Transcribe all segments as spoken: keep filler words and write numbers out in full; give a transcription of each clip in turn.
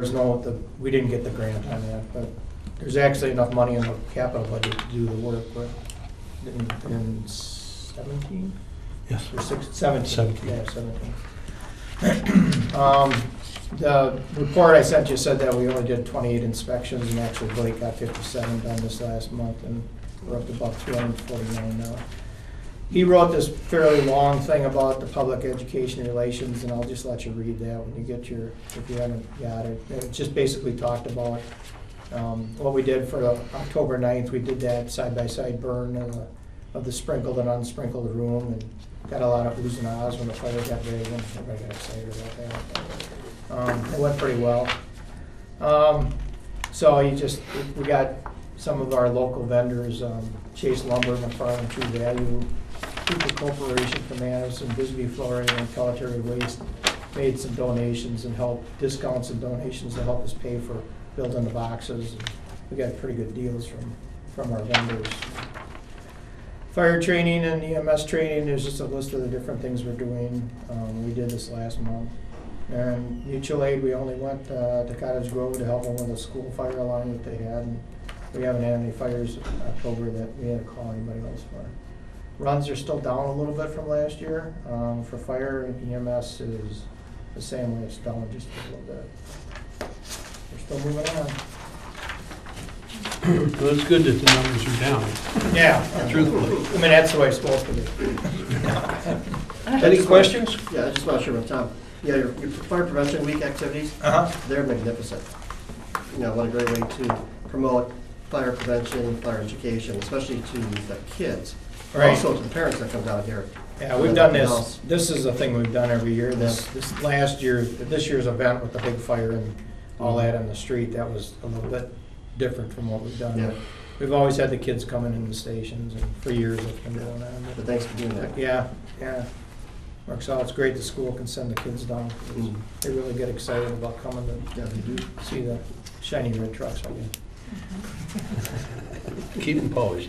There's no, the, we didn't get the grant on that, but there's actually enough money in the capital budget to do the work with in, in seventeen? Yes. Or six, seventeen. seventeen. Yeah, seventeen. um, the report I sent you said that we only did twenty-eight inspections, and actually Blake got fifty-seven done this last month, and we're up to about two hundred forty-nine now. He wrote this fairly long thing about the public education relations, and I'll just let you read that when you get your, if you haven't got it. It just basically talked about um, what we did for October ninth. We did that side-by-side burn of the, of the sprinkled and unsprinkled room, and got a lot of oohs and ahs when the fire got big, and everybody got excited about that. Um, it went pretty well. Um, so you just, we got some of our local vendors, um, Chase Lumber, McFarland, True Value, Cooper Corporation from Madison, Bisbee Flooring, and Pelletary Waste made some donations and help, discounts and donations to help us pay for building the boxes. And we got pretty good deals from, from our vendors. Fire training and E M S training, there's just a list of the different things we're doing. Um, we did this last month. And mutual aid, we only went uh, to Cottage Grove to help them with a school fire alarm that they had. And we haven't had any fires in October that we had to call anybody else for. Runs are still down a little bit from last year. Um, for fire and E M S is the same way, it's down just a little bit. We're still moving on. Well, it's good that the numbers are down. Yeah. Truthfully. I mean, that's the way it's supposed to be. Any questions? Yeah, I just want to share with Tom. Yeah, your, your fire prevention week activities, Uh-huh. they're magnificent. You know, what a great way to promote fire prevention, fire education, especially to the kids. Right. Also to the parents that come down here. Yeah, we've done this, this is a thing we've done every year. This, this last year, this year's event with the big fire and all that on the street, that was a little bit different from what we've done. Yeah. We've always had the kids coming in the stations, and for years it's been going on. But thanks for doing that. Yeah, yeah. Works out. It's great the school can send the kids down. Mm. They really get excited about coming to Yeah, they do. see the shiny red trucks again. Keep them polished.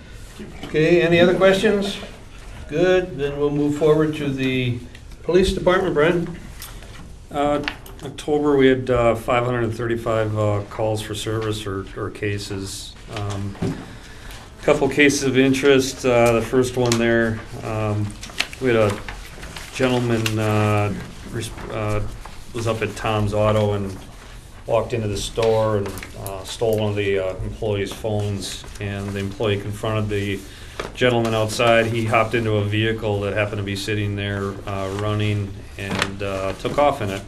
Okay, any other questions? Good, then we'll move forward to the police department. Brian? Uh, October, we had uh, five hundred thirty-five uh, calls for service or, or cases. Um, couple cases of interest. Uh, the first one there, um, we had a gentleman uh, res- uh, was up at Tom's Auto and walked into the store and uh, stole one of the uh, employees' phones, and the employee confronted the gentleman outside. He hopped into a vehicle that happened to be sitting there uh, running and uh, took off in it.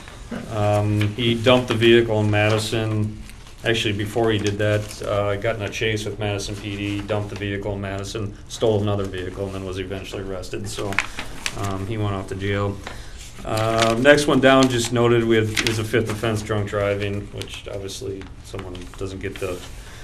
Um, he dumped the vehicle in Madison. Actually, before he did that, uh, got in a chase with Madison P D, dumped the vehicle in Madison, stole another vehicle, and then was eventually arrested. So um, he went off to jail. Uh, next one down, just noted we had, it was a fifth offense, drunk driving, which obviously someone doesn't get the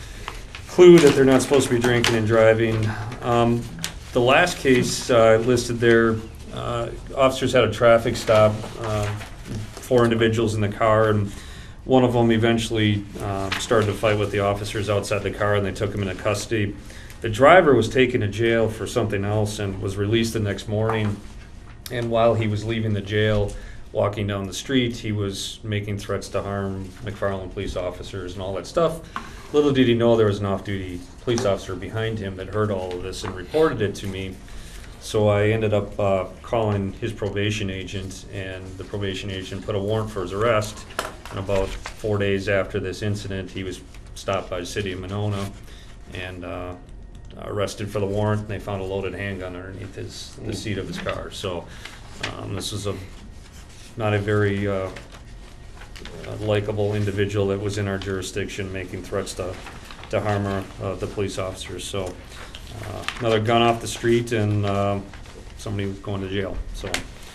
clue that they're not supposed to be drinking and driving. Um, the last case uh, listed there, uh, officers had a traffic stop, uh, four individuals in the car, and one of them eventually uh, started to fight with the officers outside the car, and they took him into custody. The driver was taken to jail for something else and was released the next morning. And while he was leaving the jail, walking down the street, he was making threats to harm McFarland police officers and all that stuff. Little did he know there was an off-duty police officer behind him that heard all of this and reported it to me. So I ended up uh, calling his probation agent, and the probation agent put a warrant for his arrest. And about four days after this incident, he was stopped by the city of Monona and uh, arrested for the warrant. And they found a loaded handgun underneath his the seat of his car. So um, this was a not a very uh, uh, likable individual that was in our jurisdiction making threats to to harm our, uh, the police officers. So uh, another gun off the street, and uh, somebody going to jail. So.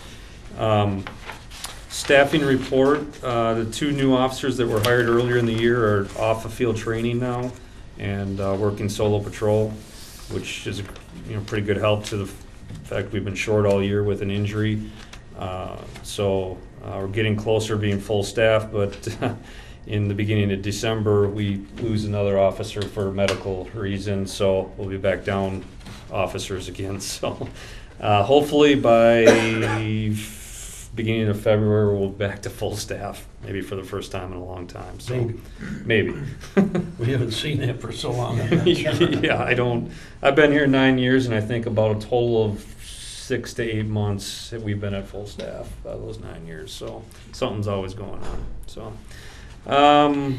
Um, Staffing report, uh, the two new officers that were hired earlier in the year are off of field training now and uh, working solo patrol, which is a you know, pretty good help to the fact we've been short all year with an injury. Uh, so uh, we're getting closer to being full staff, but in the beginning of December, we lose another officer for medical reasons, so we'll be back down officers again. So uh, hopefully by beginning of February, we'll be back to full staff, maybe for the first time in a long time, so, Maybe. maybe. We haven't seen that for so long. Yeah, I don't, I've been here nine years, and I think about a total of six to eight months that we've been at full staff out of those nine years, so something's always going on, so. Um,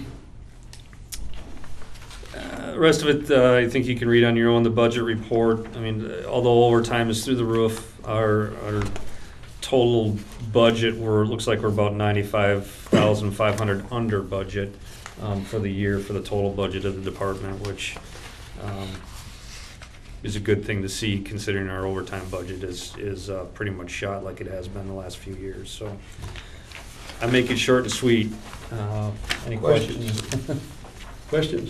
uh, rest of it, uh, I think you can read on your own, the budget report. I mean, although overtime is through the roof, our, our total budget, we're, looks like we're about ninety-five thousand five hundred under budget um, for the year for the total budget of the department, which um, is a good thing to see, considering our overtime budget is is uh, pretty much shot like it has been the last few years. So I make it short and sweet. Uh, any questions? Questions?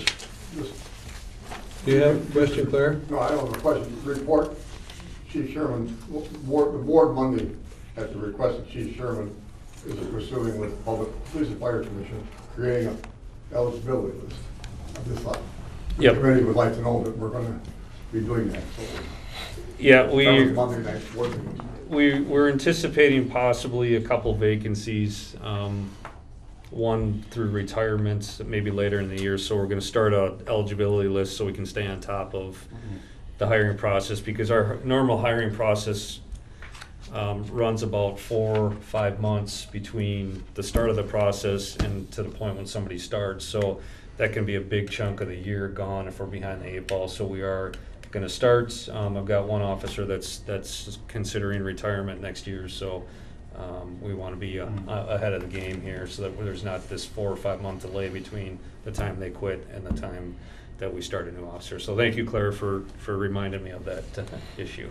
Do you have a question, Claire? No, I don't have a question. Report, Chief Sherman, board, the board Monday, at the request of Chief Sherman, is pursuing with Public Police and Fire Commission, creating an eligibility list. I just thought the Yep. committee would like to know that we're gonna be doing that, so. Yeah, That we. was Monday night's board meeting. We, we're anticipating possibly a couple vacancies, um, one through retirements, maybe later in the year, so we're gonna start a eligibility list so we can stay on top of the hiring process, because our normal hiring process um, runs about four, five months between the start of the process and to the point when somebody starts, so that can be a big chunk of the year gone if we're behind the eight ball, so we are gonna start. Um, I've got one officer that's that's considering retirement next year, so um, we want to be uh, ahead of the game here, so that there's not this four or five month delay between the time they quit and the time that we start a new officer. So thank you, Claire, for for reminding me of that uh, issue.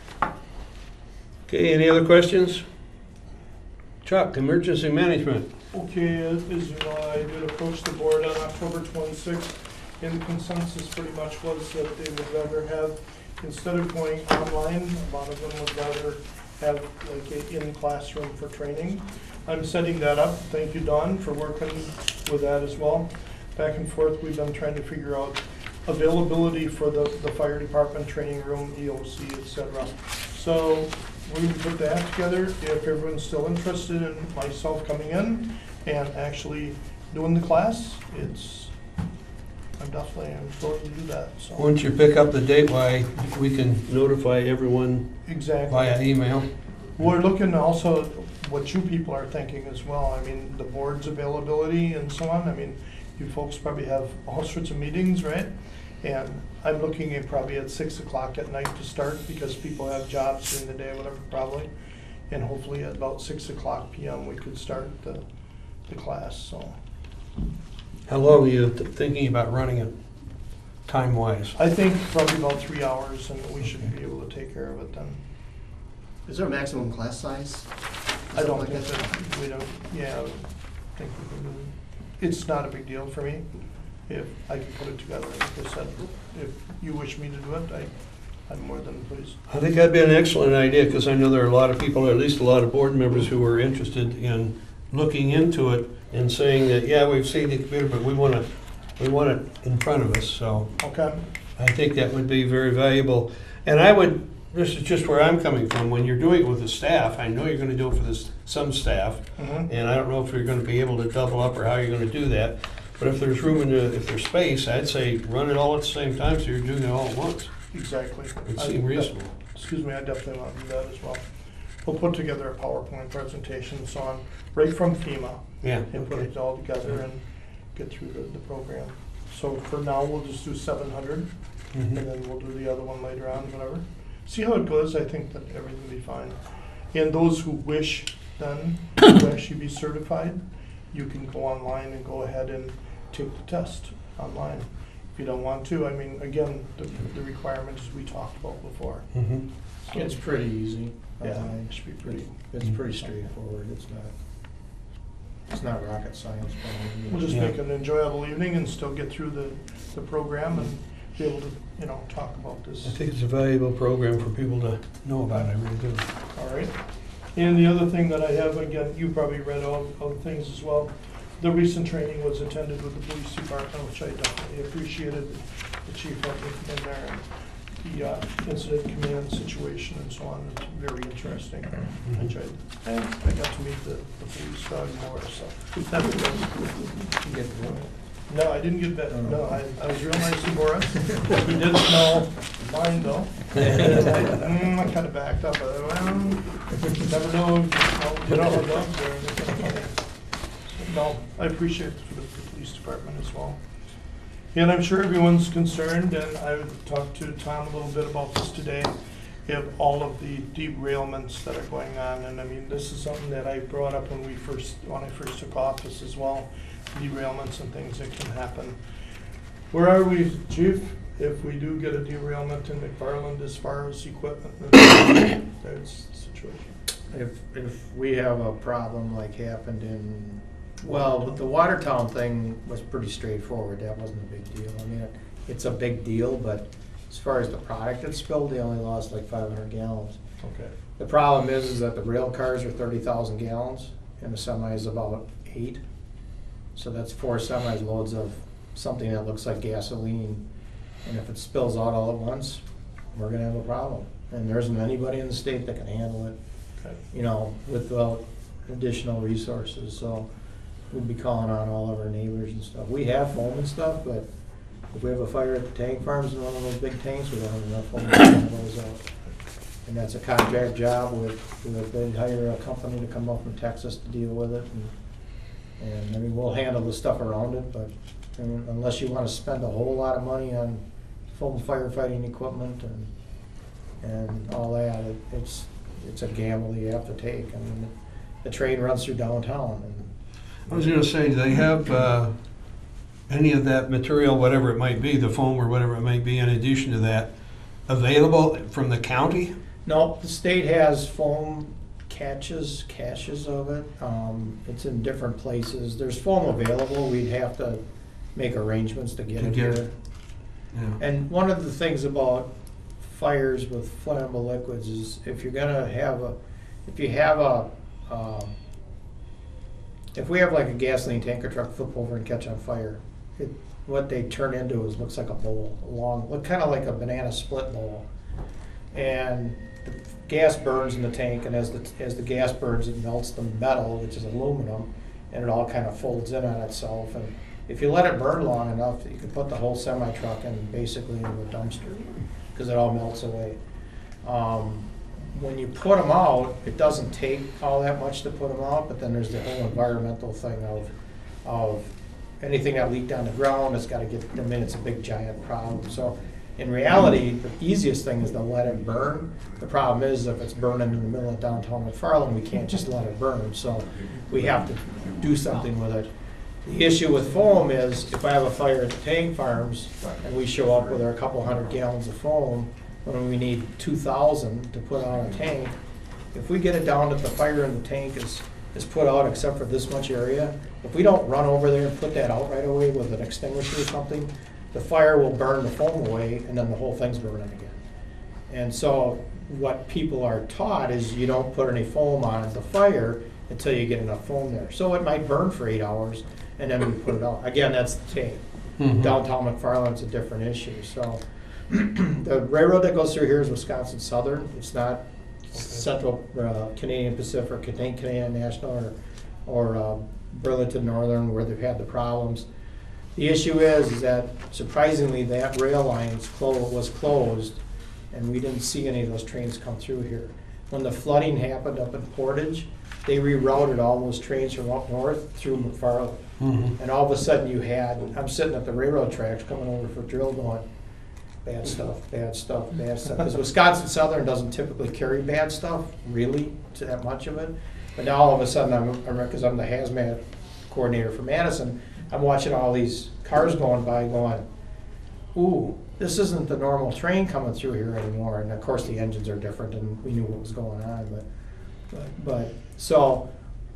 Okay, any other questions? Chuck, emergency management. Okay, as as you know, I did approach the board on October twenty-sixth, and the consensus pretty much was that they would rather have, instead of going online, a lot of them would rather have like a in-classroom for training. I'm setting that up. Thank you, Dawn, for working with that as well. Back and forth, we've been trying to figure out availability for the, the fire department, training room, E O C, et cetera. So we would put that together if everyone's still interested in myself coming in and actually doing the class. It's, I'm definitely am willing to do that, so. Once you pick up the date, why, we can notify everyone Exactly. via email. We're looking also what you people are thinking as well. I mean, the board's availability and so on. I mean, you folks probably have all sorts of meetings, right? And I'm looking at probably at six o'clock at night to start, because people have jobs during the day, whatever, probably. And hopefully at about six o'clock P M we could start the, the class, so. How long are you th- thinking about running it, time-wise? I think probably about three hours and we should be able to take care of it then. Is there a maximum class size? I don't Something think like that, we don't, yeah, I think we can do it. It's not a big deal for me. If I can put it together, like I said, if you wish me to do it, I, I'm more than pleased. I think that'd be an excellent idea, because I know there are a lot of people, or at least a lot of board members, who are interested in looking into it and saying that, yeah, we've seen the computer, but we want to, we want it in front of us, so Okay? I think that would be very valuable. And I would, this is just where I'm coming from, when you're doing it with the staff, I know you're going to do it for this, some staff, Mm-hmm. and I don't know if you're going to be able to double up or how you're going to do that, but if there's room in the, if there's space, I'd say run it all at the same time, so you're doing it all at once. Exactly. It I- seemed reasonable. Excuse me, I definitely want to do that as well. We'll put together a PowerPoint presentation and so on, right from FEMA, Yeah, and put okay. it all together and get through the, the program. So for now, we'll just do seven hundred, and Mhm. then we'll do the other one later on, whatever. See how it goes. I think that everything will be fine. And those who wish then to actually be certified, you can go online and go ahead and take the test online. If you don't want to, I mean, again, the, the requirements we talked about before. Mhm. So- It's pretty easy. Yeah, Uh, it should be pretty. It's pretty straightforward. It's not, it's not rocket science. probably. We'll just Yeah. make an enjoyable evening and still get through the, the program and be able to, you know, talk about I this. think it's a valuable program for people to know about, I really do. All right. And the other thing that I have, again, you probably read all, all the things as well. The recent training was attended with the police department, which I definitely appreciated. The chief helped me in there. And the uh, incident command situation and so on. It's very interesting. I enjoyed it. And I got to meet the, the police dog more, so that was good. You get the vote. No, I didn't get that. No, I, I was real nice to Boris. He did smell mine though. And I, mm, I kind of backed up. I thought, well, never know. You know how dogs are. They're kind of funny. No, I appreciate it for the, the police department as well. And I'm sure everyone's concerned, and I talked to Tom a little bit about this today, of all of the derailments that are going on. And I mean, this is something that I brought up when we first, when I first took office as well, derailments and things that can happen. Where are we, Chief, if we do get a derailment in McFarland as far as equipment and there's the situation? If, if we have a problem like happened in, well, but the Watertown thing was pretty straightforward. That wasn't a big deal. I mean, it, it's a big deal, but as far as the product that spilled, they only lost like five hundred gallons. Okay. The problem is, is that the rail cars are thirty thousand gallons and the semi is about eight. So that's four semis loads of something that looks like gasoline. And if it spills out all at once, we're gonna have a problem. And there isn't anybody in the state that can handle it, Okay. you know, without additional resources. So we'd be calling on all of our neighbors and stuff. We have foam and stuff, but if we have a fire at the tank farms in one of those big tanks, we don't have enough foam to get those out. And that's a contract job with, with, they hire a company to come up from Texas to deal with it. And, and I mean, we'll handle the stuff around it, but I mean, unless you want to spend a whole lot of money on foam firefighting equipment and and all that, it, it's it's a gamble you have to take. I mean, the train runs through downtown. And I was gonna say, do they have uh, any of that material, whatever it might be, the foam or whatever it might be, in addition to that, available from the county? no, the state has foam catches, caches of it. Um, it's in different places. There's foam available. We'd have to make arrangements to get To it get here. it. Yeah. And one of the things about fires with flammable liquids is if you're gonna have a, if you have a, um, if we have like a gasoline tanker truck flip over and catch on fire, it, what they turn into is, looks like a bowl, a long, look kind of like a banana split bowl. And the gas burns in the tank, and as the, as the gas burns, it melts the metal, which is aluminum, and it all kind of folds in on itself. And if you let it burn long enough, you can put the whole semi-truck in basically into a dumpster, because it all melts away. Um, when you put them out, it doesn't take all that much to put them out, but then there's the whole environmental thing of, of anything that leaked on the ground, it's got to get, I mean, it's a big giant problem. So in reality, the easiest thing is to let it burn. The problem is if it's burning in the middle of downtown McFarland, we can't just let it burn. So we have to do something with it. The issue with foam is if I have a fire at the tank farms and we show up with our couple hundred gallons of foam when we need two thousand to put on a tank, if we get it down that the fire in the tank is, is put out except for this much area, if we don't run over there and put that out right away with an extinguisher or something, the fire will burn the foam away and then the whole thing's burning again. And so what people are taught is you don't put any foam on the fire until you get enough foam there. So it might burn for eight hours and then we put it out. Again, that's the tank. Mhm. Downtown McFarland's a different issue. So the railroad that goes through here is Wisconsin Southern. It's not Central uh, Canadian Pacific, it ain't Canadian National or, or uh, Burlington Northern where they've had the problems. The issue is, is that surprisingly that rail line is clo- was closed and we didn't see any of those trains come through here. When the flooding happened up in Portage, they rerouted all those trains from up north through McFarland. Mhm. And all of a sudden you had, I'm sitting at the railroad tracks coming over for drill going, bad stuff, bad stuff, bad stuff. Because Wisconsin Southern doesn't typically carry bad stuff, really, to that much of it. But now all of a sudden, I'm, I'm because I'm the hazmat coordinator for Madison, I'm watching all these cars going by going, ooh, this isn't the normal train coming through here anymore. And of course the engines are different and we knew what was going on. But, but, but so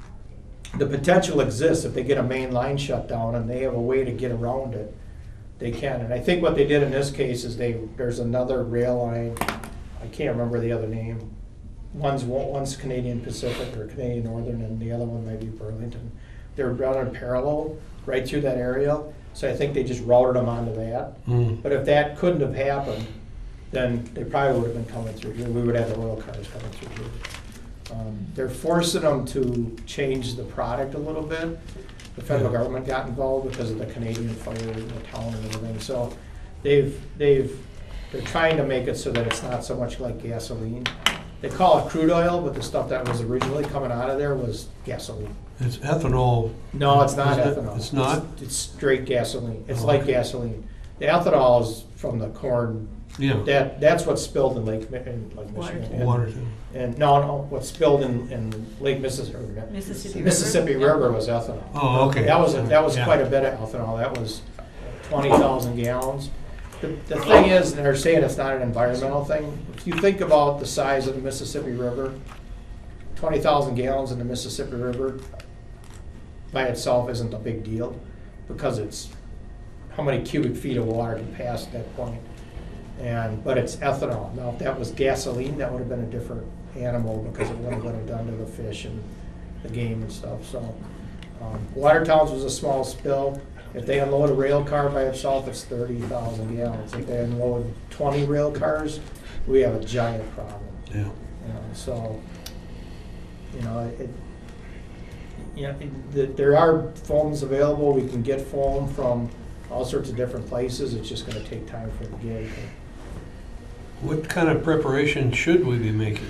the potential exists if they get a main line shut down and they have a way to get around it, they can. And I think what they did in this case is they, there's another rail line, I can't remember the other name. One's, one's Canadian Pacific or Canadian Northern and the other one might be Burlington. They're running parallel right through that area. So I think they just routed them onto that. Mm. But if that couldn't have happened, then they probably would have been coming through here. We would have the oil cars coming through here. Um, They're forcing them to change the product a little bit. The federal Yeah. government got involved because of the Canadian fire in the town and everything. So they've, they've, they're trying to make it so that it's not so much like gasoline. They call it crude oil, but the stuff that was originally coming out of there was gasoline. It's ethanol. No, it's not Is it- ethanol. It's not? It's straight gasoline. It's Oh, like okay. gasoline. The ethanol is from the corn. Yeah. That, that's what's spilled in Lake, Mi- in Lake Michigan. And- Watertown. And, no, no, what's spilled in, in Lake Mississippi. Mississippi River? Mississippi River was ethanol. Oh, okay. That was, that was Yeah. quite a bit of ethanol. That was twenty thousand gallons. The, the thing is, they're saying it's not an environmental thing. If you think about the size of the Mississippi River, twenty thousand gallons in the Mississippi River by itself isn't a big deal, because it's how many cubic feet of water can pass at that point. And, but it's ethanol. Now, if that was gasoline, that would have been a different animal, because it wouldn't have done to the fish and the game and stuff, so. Um, Watertown's was a small spill. If they unload a rail car by itself, it's thirty thousand gallons. If they unload twenty rail cars, we have a giant problem. Yeah. You know, so, you know, it, you know, it- the- there are foams available. We can get foam from all sorts of different places. It's just gonna take time for it to get. What kind of preparation should we be making?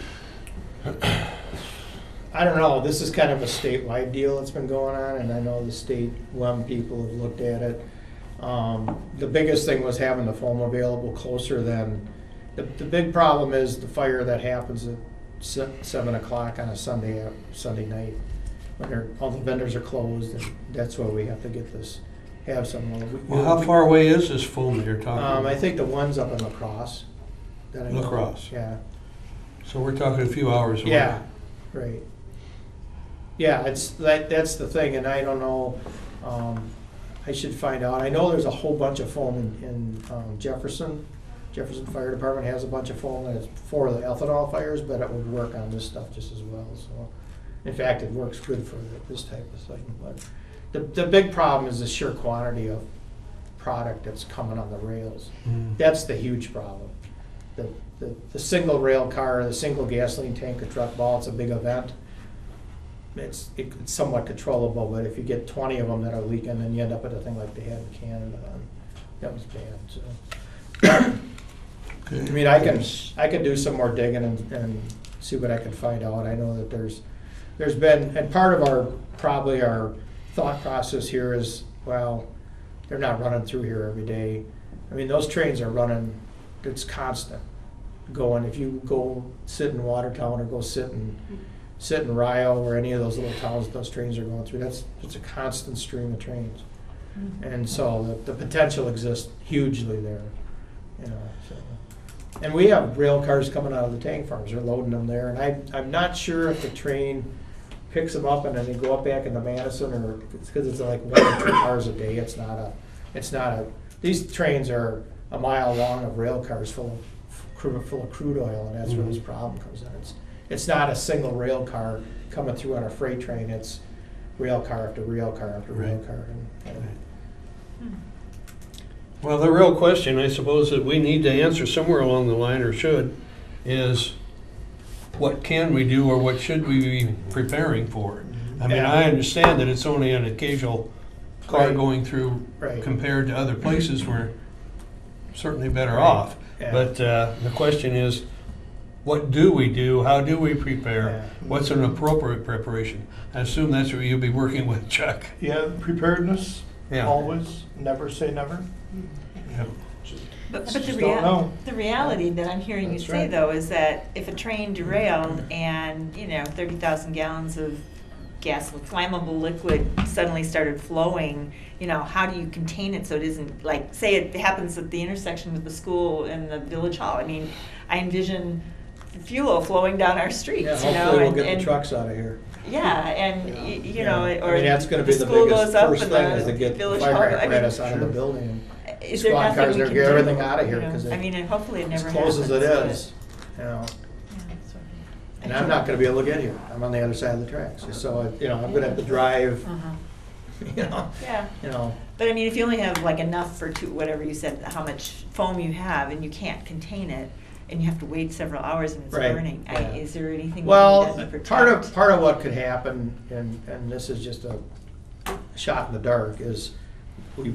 I don't know, this is kind of a statewide deal that's been going on, and I know the state W E M people have looked at it. Um, The biggest thing was having the foam available closer than, the, the big problem is the fire that happens at se- seven o'clock on a Sunday, uh, Sunday night, when they're, all the vendors are closed, and that's why we have to get this, have some. we- Well, how far away is this foam that you're talking Um, I about? think the one's up in La Crosse. that I know La of. Crosse. Yeah. So we're talking a few hours away. Yeah, right. Yeah, it's, that, that's the thing, and I don't know, um, I should find out. I know there's a whole bunch of foam in, in um, Jefferson. Jefferson Fire Department has a bunch of foam that's for the ethanol fires, but it would work on this stuff just as well, so. In fact, it works good for this type of thing, but the, the big problem is the sheer quantity of product that's coming on the rails. Mm. That's the huge problem. The, the, the single rail car, the single gasoline tank or truck, ball, it's a big event. It's, it's somewhat controllable, but if you get twenty of them that are leaking, then you end up with a thing like they had in Canada. and That was bad, so. Okay. I mean, I can, I can do some more digging and, and see what I can find out. I know that there's, there's been, and part of our, probably our thought process here is, well, they're not running through here every day. I mean, those trains are running, it's constant going. If you go sit in Watertown or go sit in, sit in Rio or any of those little towns that those trains are going through, that's, it's a constant stream of trains. And so the, the potential exists hugely there, you know, so. And we have rail cars coming out of the tank farms, they're loading them there, and I, I'm not sure if the train picks them up and then they go up back into Madison, or it's because it's like one or two cars a day, it's not a, it's not a, these trains are a mile long of rail cars full of, crude- full of crude oil, and that's where this problem comes in. It's, it's not a single rail car coming through on a freight train, it's rail car after rail car after rail Right. car. and- and- Well, the real question, I suppose, that we need to answer somewhere along the line, or should, is what can we do, or what should we be preparing for? I mean, Yeah. I understand that it's only an occasional car Right. going through Right. compared to other places, we're certainly better off. Yeah. But uh, the question is, what do we do? How do we prepare? Yeah. What's an appropriate preparation? I assume that's what you'll be working with, Chuck. Yeah, preparedness, Yeah. always, never say never. Yeah. But, but Just the, don't rea- know. the reality that I'm hearing you That's say right. though is that if a train derailed and, you know, thirty thousand gallons of gas, flammable liquid suddenly started flowing, you know, how do you contain it so it isn't, like, say it happens at the intersection with the school and the village hall. I mean, I envision fuel flowing down our streets, Yeah, you know. hopefully we'll and- get the and- trucks out of here. Yeah, and, y- you Yeah. know, I or mean, that's gonna be the the school biggest goes up first and thing, is to the get the village hall. fire I mean, apparatus out of the Sure. building. is there Squad nothing cars, we they're can get do? everything out of here, You know, 'cause I it- mean, and hopefully it never As happens. close as it but- is, you know. Yeah, that's right. And I'm not gonna be able to get here. I'm on the other side of the tracks. So, you know, I'm gonna have to drive Uh-huh. you know, Yeah. you know. But I mean, if you only have like enough for two, whatever you said, how much foam you have, and you can't contain it, and you have to wait several hours and it's Right, burning, I, yeah. is there anything Well, that can be part of, protect? part of what could happen, and, and this is just a shot in the dark, is we,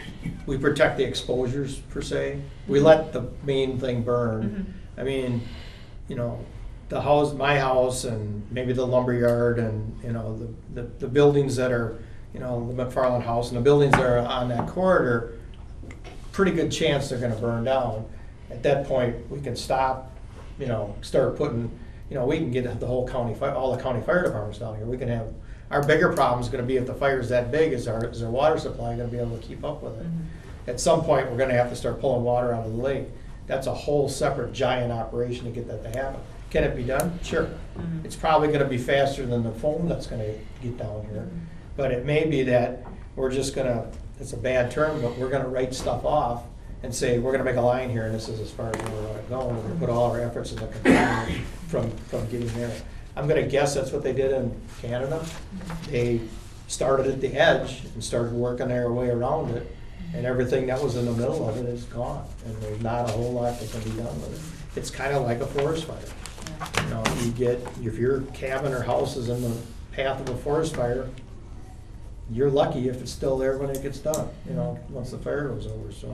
we protect the exposures per se. We let the main thing burn. Mhm. I mean, you know, the house, my house, and maybe the lumberyard, and, you know, the, the, the buildings that are, you know, the McFarland house, and the buildings that are on that corridor, pretty good chance they're gonna burn down. At that point, we can stop, you know, start putting, you know, we can get the whole county, fi- all the county fire departments down here. We can have, our bigger problem is gonna be if the fire's that big, is our, is our water supply gonna be able to keep up with it? Mhm. At some point, we're gonna have to start pulling water out of the lake. That's a whole separate giant operation to get that to happen. Can it be done? Sure. Mhm. It's probably gonna be faster than the foam that's gonna get down here. But it may be that we're just gonna, it's a bad term, but we're gonna write stuff off and say, we're gonna make a line here, and this is as far as where we're gonna go, and we're gonna put all our efforts into controlling it from, from getting there. I'm gonna guess that's what they did in Canada. They started at the edge and started working their way around it, and everything that was in the middle of it is gone, and there's not a whole lot that can be done with it. It's kinda like a forest fire. You know, you get, if your cabin or house is in the path of a forest fire, you're lucky if it's still there when it gets done, you know, once the fire goes over, so.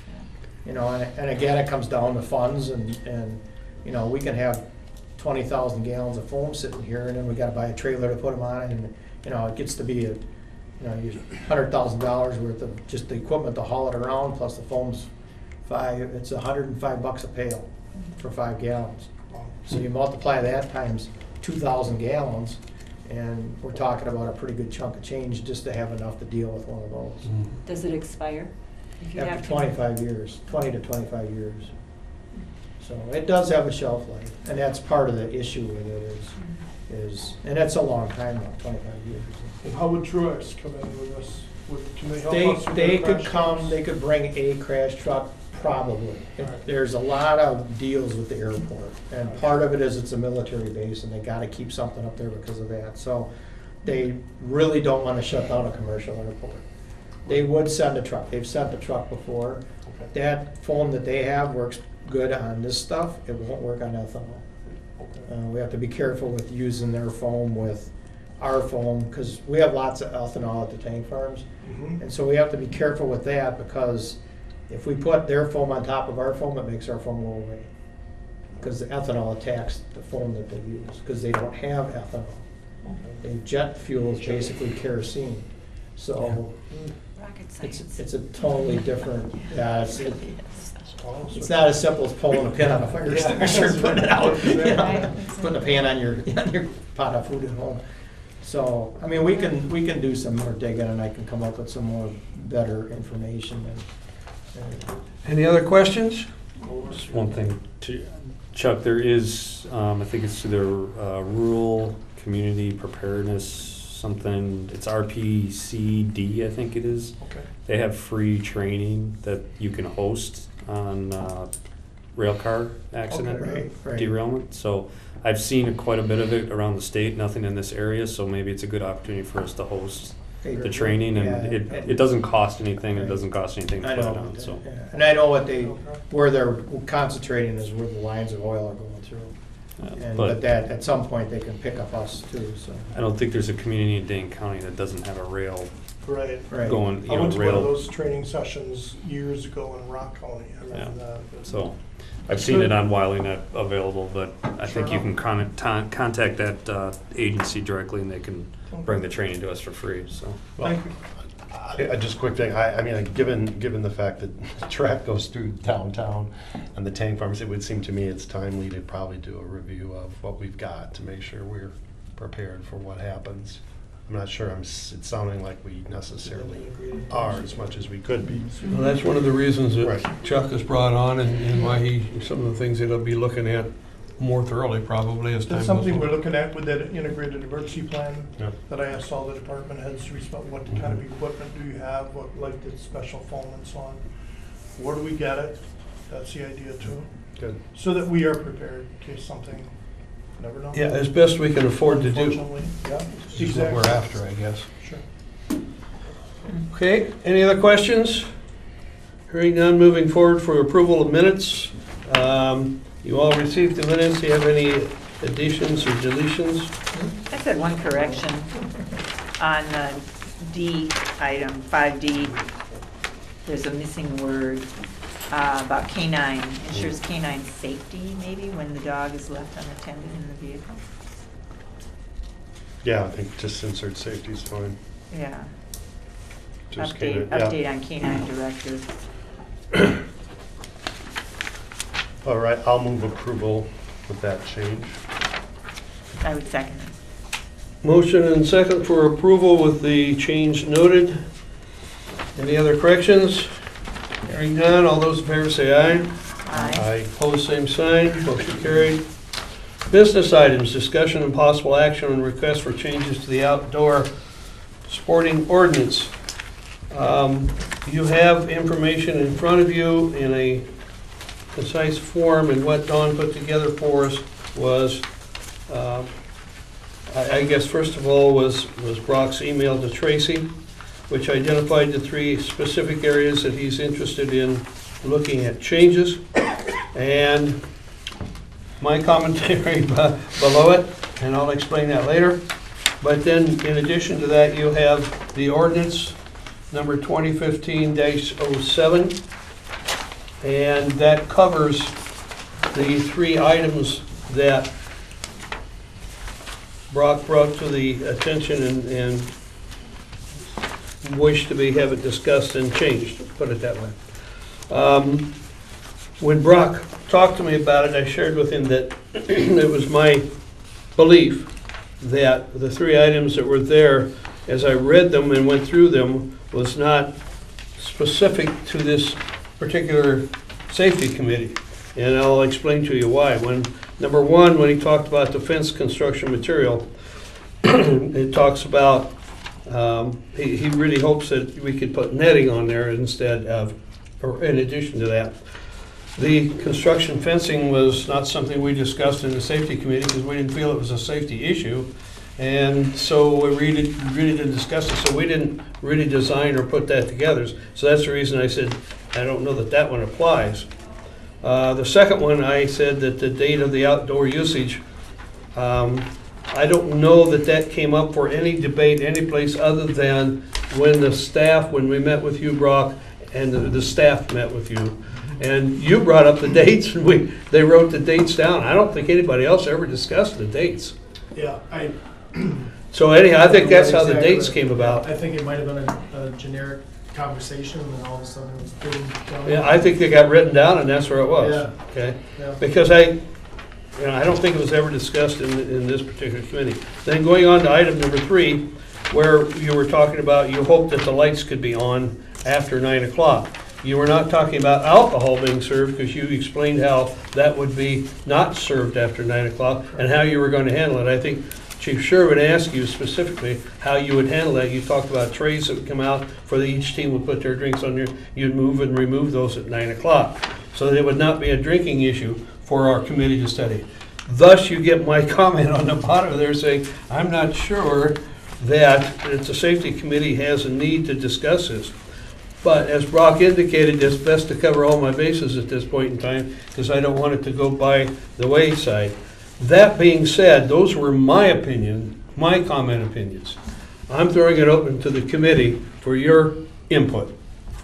You know, and, and again, it comes down to funds, and, and, you know, we can have twenty thousand gallons of foam sitting here, and then we gotta buy a trailer to put them on, and, you know, it gets to be a, you know, you hundred thousand dollars worth of just the equipment to haul it around, plus the foam's five, it's a hundred and five bucks a pail for five gallons. So you multiply that times two thousand gallons, and we're talking about a pretty good chunk of change just to have enough to deal with one of those. Does it expire? If you have After to- twenty-five years, twenty to twenty-five years. So it does have a shelf life, and that's part of the issue with it is, is, and that's a long time now, twenty-five years. And how would Truex come in with us? Would- Can they help They, us with they their could crash come, tests? they could bring a crash truck, probably. Alright. There's a lot of deals with the airport, and part of it is it's a military base, and they gotta keep something up there because of that. So they really don't wanna shut down a commercial airport. They would send a truck, they've sent a truck before. Okay. That foam that they have works good on this stuff, it won't work on ethanol. Okay. Uh, we have to be careful with using their foam with our foam, because we have lots of ethanol at the tank farms. Mhm. And so we have to be careful with that, because if we put their foam on top of our foam, it makes our foam go away. Because the ethanol attacks the foam that they use, because they don't have ethanol. They jet fuel is basically kerosene. So Rocket it's, science. it's a totally different, yeah, it's, it- Oh, so- it's not as simple as pulling a pin on a fire extinguisher and putting it out, you know, Right. putting a pan on your, on your pot of food at home. So, I mean, we can, we can do some more digging, and I can come up with some more better information and, and Any other questions? Just one thing, to- Chuck, there is, um, I think it's their uh, rural community preparedness, something, it's R P C D, I think it is. Okay. They have free training that you can host on uh, rail car accident Okay, right, right. derailment. So I've seen quite a bit of it around the state, nothing in this area, so maybe it's a good opportunity for us to host the training, and Yeah, it, and- it doesn't cost anything, it Right. doesn't cost anything to I put it know, on, so. yeah. And I know what they, where they're concentrating is where the lines of oil are going through. uh, And, but But that, at some point, they can pick up us too, so. I don't think there's a community in Dane County that doesn't have a rail Right. Right. going, you I know, went to one of rail. those training sessions years ago in Rock County. I remember Yeah. that. but- So I've seen it on WileyNet available, but I think you Sure. can con- ton- contact that uh, agency directly and they can bring the training to us for free, so. Thank you. I- I- Just a quick thing, I, I mean, given, given the fact that the track goes through downtown and the tank farms, it would seem to me it's timely to probably do a review of what we've got to make sure we're prepared for what happens. I'm not sure, I'm, s- it's sounding like we necessarily are as much as we could be. Well, that's one of the reasons that Right. Chuck has brought on, and and why he, some of the things that he'll be looking at more thoroughly probably as time That's goes something we're on. looking at with that integrated emergency plan Yep. that I asked all the department heads to respond, what kind of equipment do you have, what, like the special foam and so on? Where do we get it? That's the idea too. Good. So that we are prepared in case something, never know. Yeah, as best we can afford to do. Unfortunately, yeah, This is what we're exactly. after, I guess. Sure. Okay, any other questions? Hearing none, moving forward for approval of minutes. Um, You all received the minutes. Do you have any additions or deletions? I said one correction on the D item, five D. There's a missing word uh, about canine, ensures canine safety maybe when the dog is left unattended in the vehicle. Yeah, I think just insert safety is fine. Yeah. Just Update, canine, yeah. update on canine directive. All right, I'll move approval with that change. I would second it. Motion and second for approval with the change noted. Any other corrections? Hearing none, all those in favor say aye. Aye. Opposed, same sign. Motion carried. Business items, discussion and possible action on request for changes to the outdoor sporting ordinance. Um, You have information in front of you in a concise form, and what Dawn put together for us was, uh, I I guess first of all was, was Brock's email to Tracy, which identified the three specific areas that he's interested in looking at changes. And my commentary below it, and I'll explain that later. But then, in addition to that, you have the ordinance number twenty fifteen dash oh seven, and that covers the three items that Brock brought to the attention and, and wished to be, have it discussed and changed, put it that way. Um, When Brock talked to me about it, I shared with him that it was my belief that the three items that were there, as I read them and went through them, was not specific to this particular safety committee. And I'll explain to you why. When, number one, when he talked about the fence construction material, it talks about, um, he, he really hopes that we could put netting on there instead of, or in addition to that. The construction fencing was not something we discussed in the safety committee because we didn't feel it was a safety issue. And so we really, really didn't discuss it, so we didn't really design or put that together. So that's the reason I said, I don't know that that one applies. Uh, the second one, I said that the date of the outdoor usage, um, I don't know that that came up for any debate anyplace other than when the staff, when we met with you, Brock, and the, the staff met with you. And you brought up the dates, and we, they wrote the dates down. I don't think anybody else ever discussed the dates. Yeah, I. So anyhow, I think that's how the Exactly. dates came about. I think it might have been a, a generic conversation, and then all of a sudden it was boom, done. Yeah, I think they got written down, and that's where it was, Yeah. okay? Yeah. Because I, you know, I don't think it was ever discussed in, in this particular committee. Then going on to item number three, where you were talking about, you hoped that the lights could be on after nine o'clock. You were not talking about alcohol being served, because you explained how that would be not served after nine o'clock, and how you were going to handle it. I think Chief Sherwood asked you specifically how you would handle that. You talked about trays that would come out for the, each team would put their drinks on there. You'd move and remove those at nine o'clock. So that it would not be a drinking issue for our committee to study. Thus, you get my comment on the bottom there saying, I'm not sure that, that the safety committee has a need to discuss this. But as Brock indicated, it's best to cover all my bases at this point in time, because I don't want it to go by the wayside. That being said, those were my opinion, my comment opinions. I'm throwing it open to the committee for your input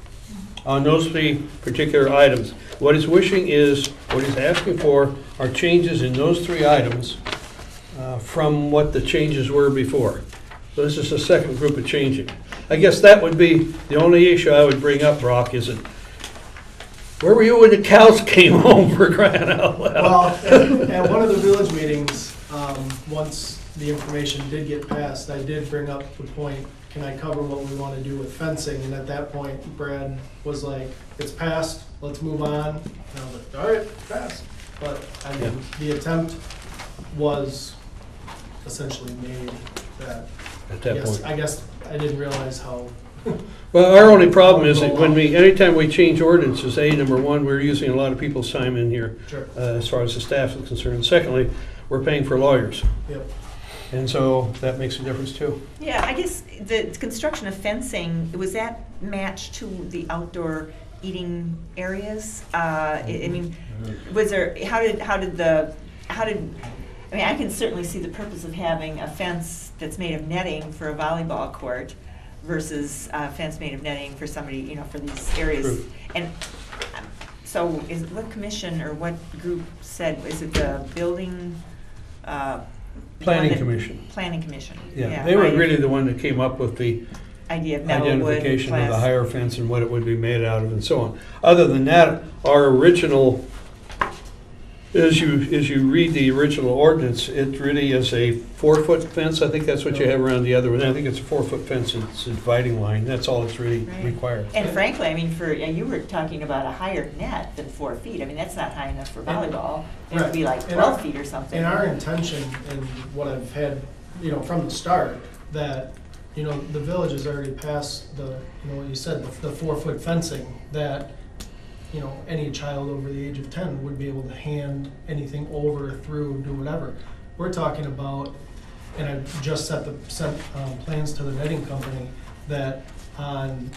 on those three particular items. What he's wishing is, what he's asking for are changes in those three items uh, from what the changes were before. So this is the second group of changing. I guess that would be the only issue I would bring up, Brock, is it, where were you when the cows came home, for crying out loud? Well, at, at one of the village meetings, um, once the information did get passed, I did bring up the point, can I cover what we want to do with fencing? And at that point, Brad was like, it's passed, let's move on. And I was like, all right, passed. But I mean, the attempt was essentially made that, At that yes, point. I guess I didn't realize how. Well, our only problem is that when we, anytime we change ordinances, A, number one, we're using a lot of people's time in here Sure. uh, as far as the staff is concerned. Secondly, we're paying for lawyers. Yep. And so that makes a difference too. Yeah, I guess the construction of fencing, was that matched to the outdoor eating areas? Uh, I I mean, was there, how did, how did the, how did, I mean, I can certainly see the purpose of having a fence that's made of netting for a volleyball court versus a fence made of netting for somebody, you know, for these areas. True. And um, so is, what commission or what group said, is it the building? uh, Planning one that- Commission. Planning Commission. Yeah, they were I- really the one that came up with the Idea of metal, wood, identification of the glass. higher fence and what it would be made out of and so on. Other than that, our original, as you, as you read the original ordinance, it really is a four-foot fence. I think that's what you have around the other one. I think it's a four-foot fence. It's a dividing line. That's all that's really Right. required. And frankly, I mean, for, yeah, you were talking about a higher net than four feet. I mean, that's not high enough for volleyball. It would be like Right. And our- twelve feet or something. And our intention and what I've had, you know, from the start, that, you know, the village has already passed the, you know, what you said, the, the four-foot fencing, that, you know, any child over the age of ten would be able to hand anything over, through, do whatever. We're talking about, and I've just set the, sent, um, plans to the netting company, that on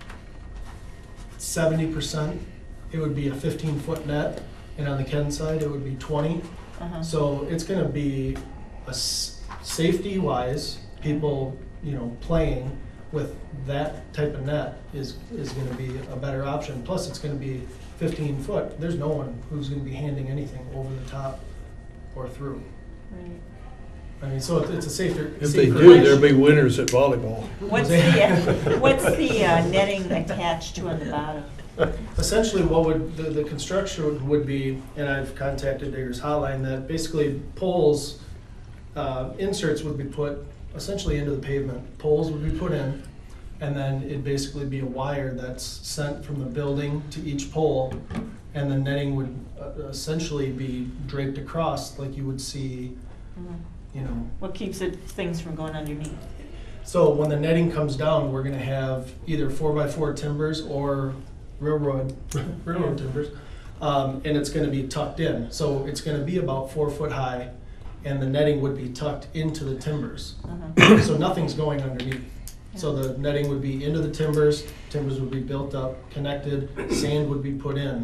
seventy percent, it would be a fifteen-foot net, and on the Ken side, it would be twenty. Uh-huh. So it's gonna be a s- safety-wise, people, you know, playing with that type of net is, is gonna be a better option. Plus, it's gonna be fifteen foot. There's no one who's gonna be handing anything over the top or through. Right. I mean, so it's, it's a safer. If they safer do, option. there'll be winners at volleyball. What's the, uh, what's the uh, netting attached to on the bottom? Essentially, what would, the, the construction would be, and I've contacted Diggers Hotline, that basically poles, uh, inserts would be put essentially into the pavement. Poles would be put in, and then it'd basically be a wire that's sent from the building to each pole, and the netting would uh, essentially be draped across like you would see, Mhm. you know. What keeps it, things from going underneath? So when the netting comes down, we're gonna have either four by four timbers or railroad, railroad timbers. Um, and it's gonna be tucked in. So it's gonna be about four foot high, and the netting would be tucked into the timbers. Uh-huh. So nothing's going underneath. So the netting would be into the timbers, timbers would be built up, connected, sand would be put in.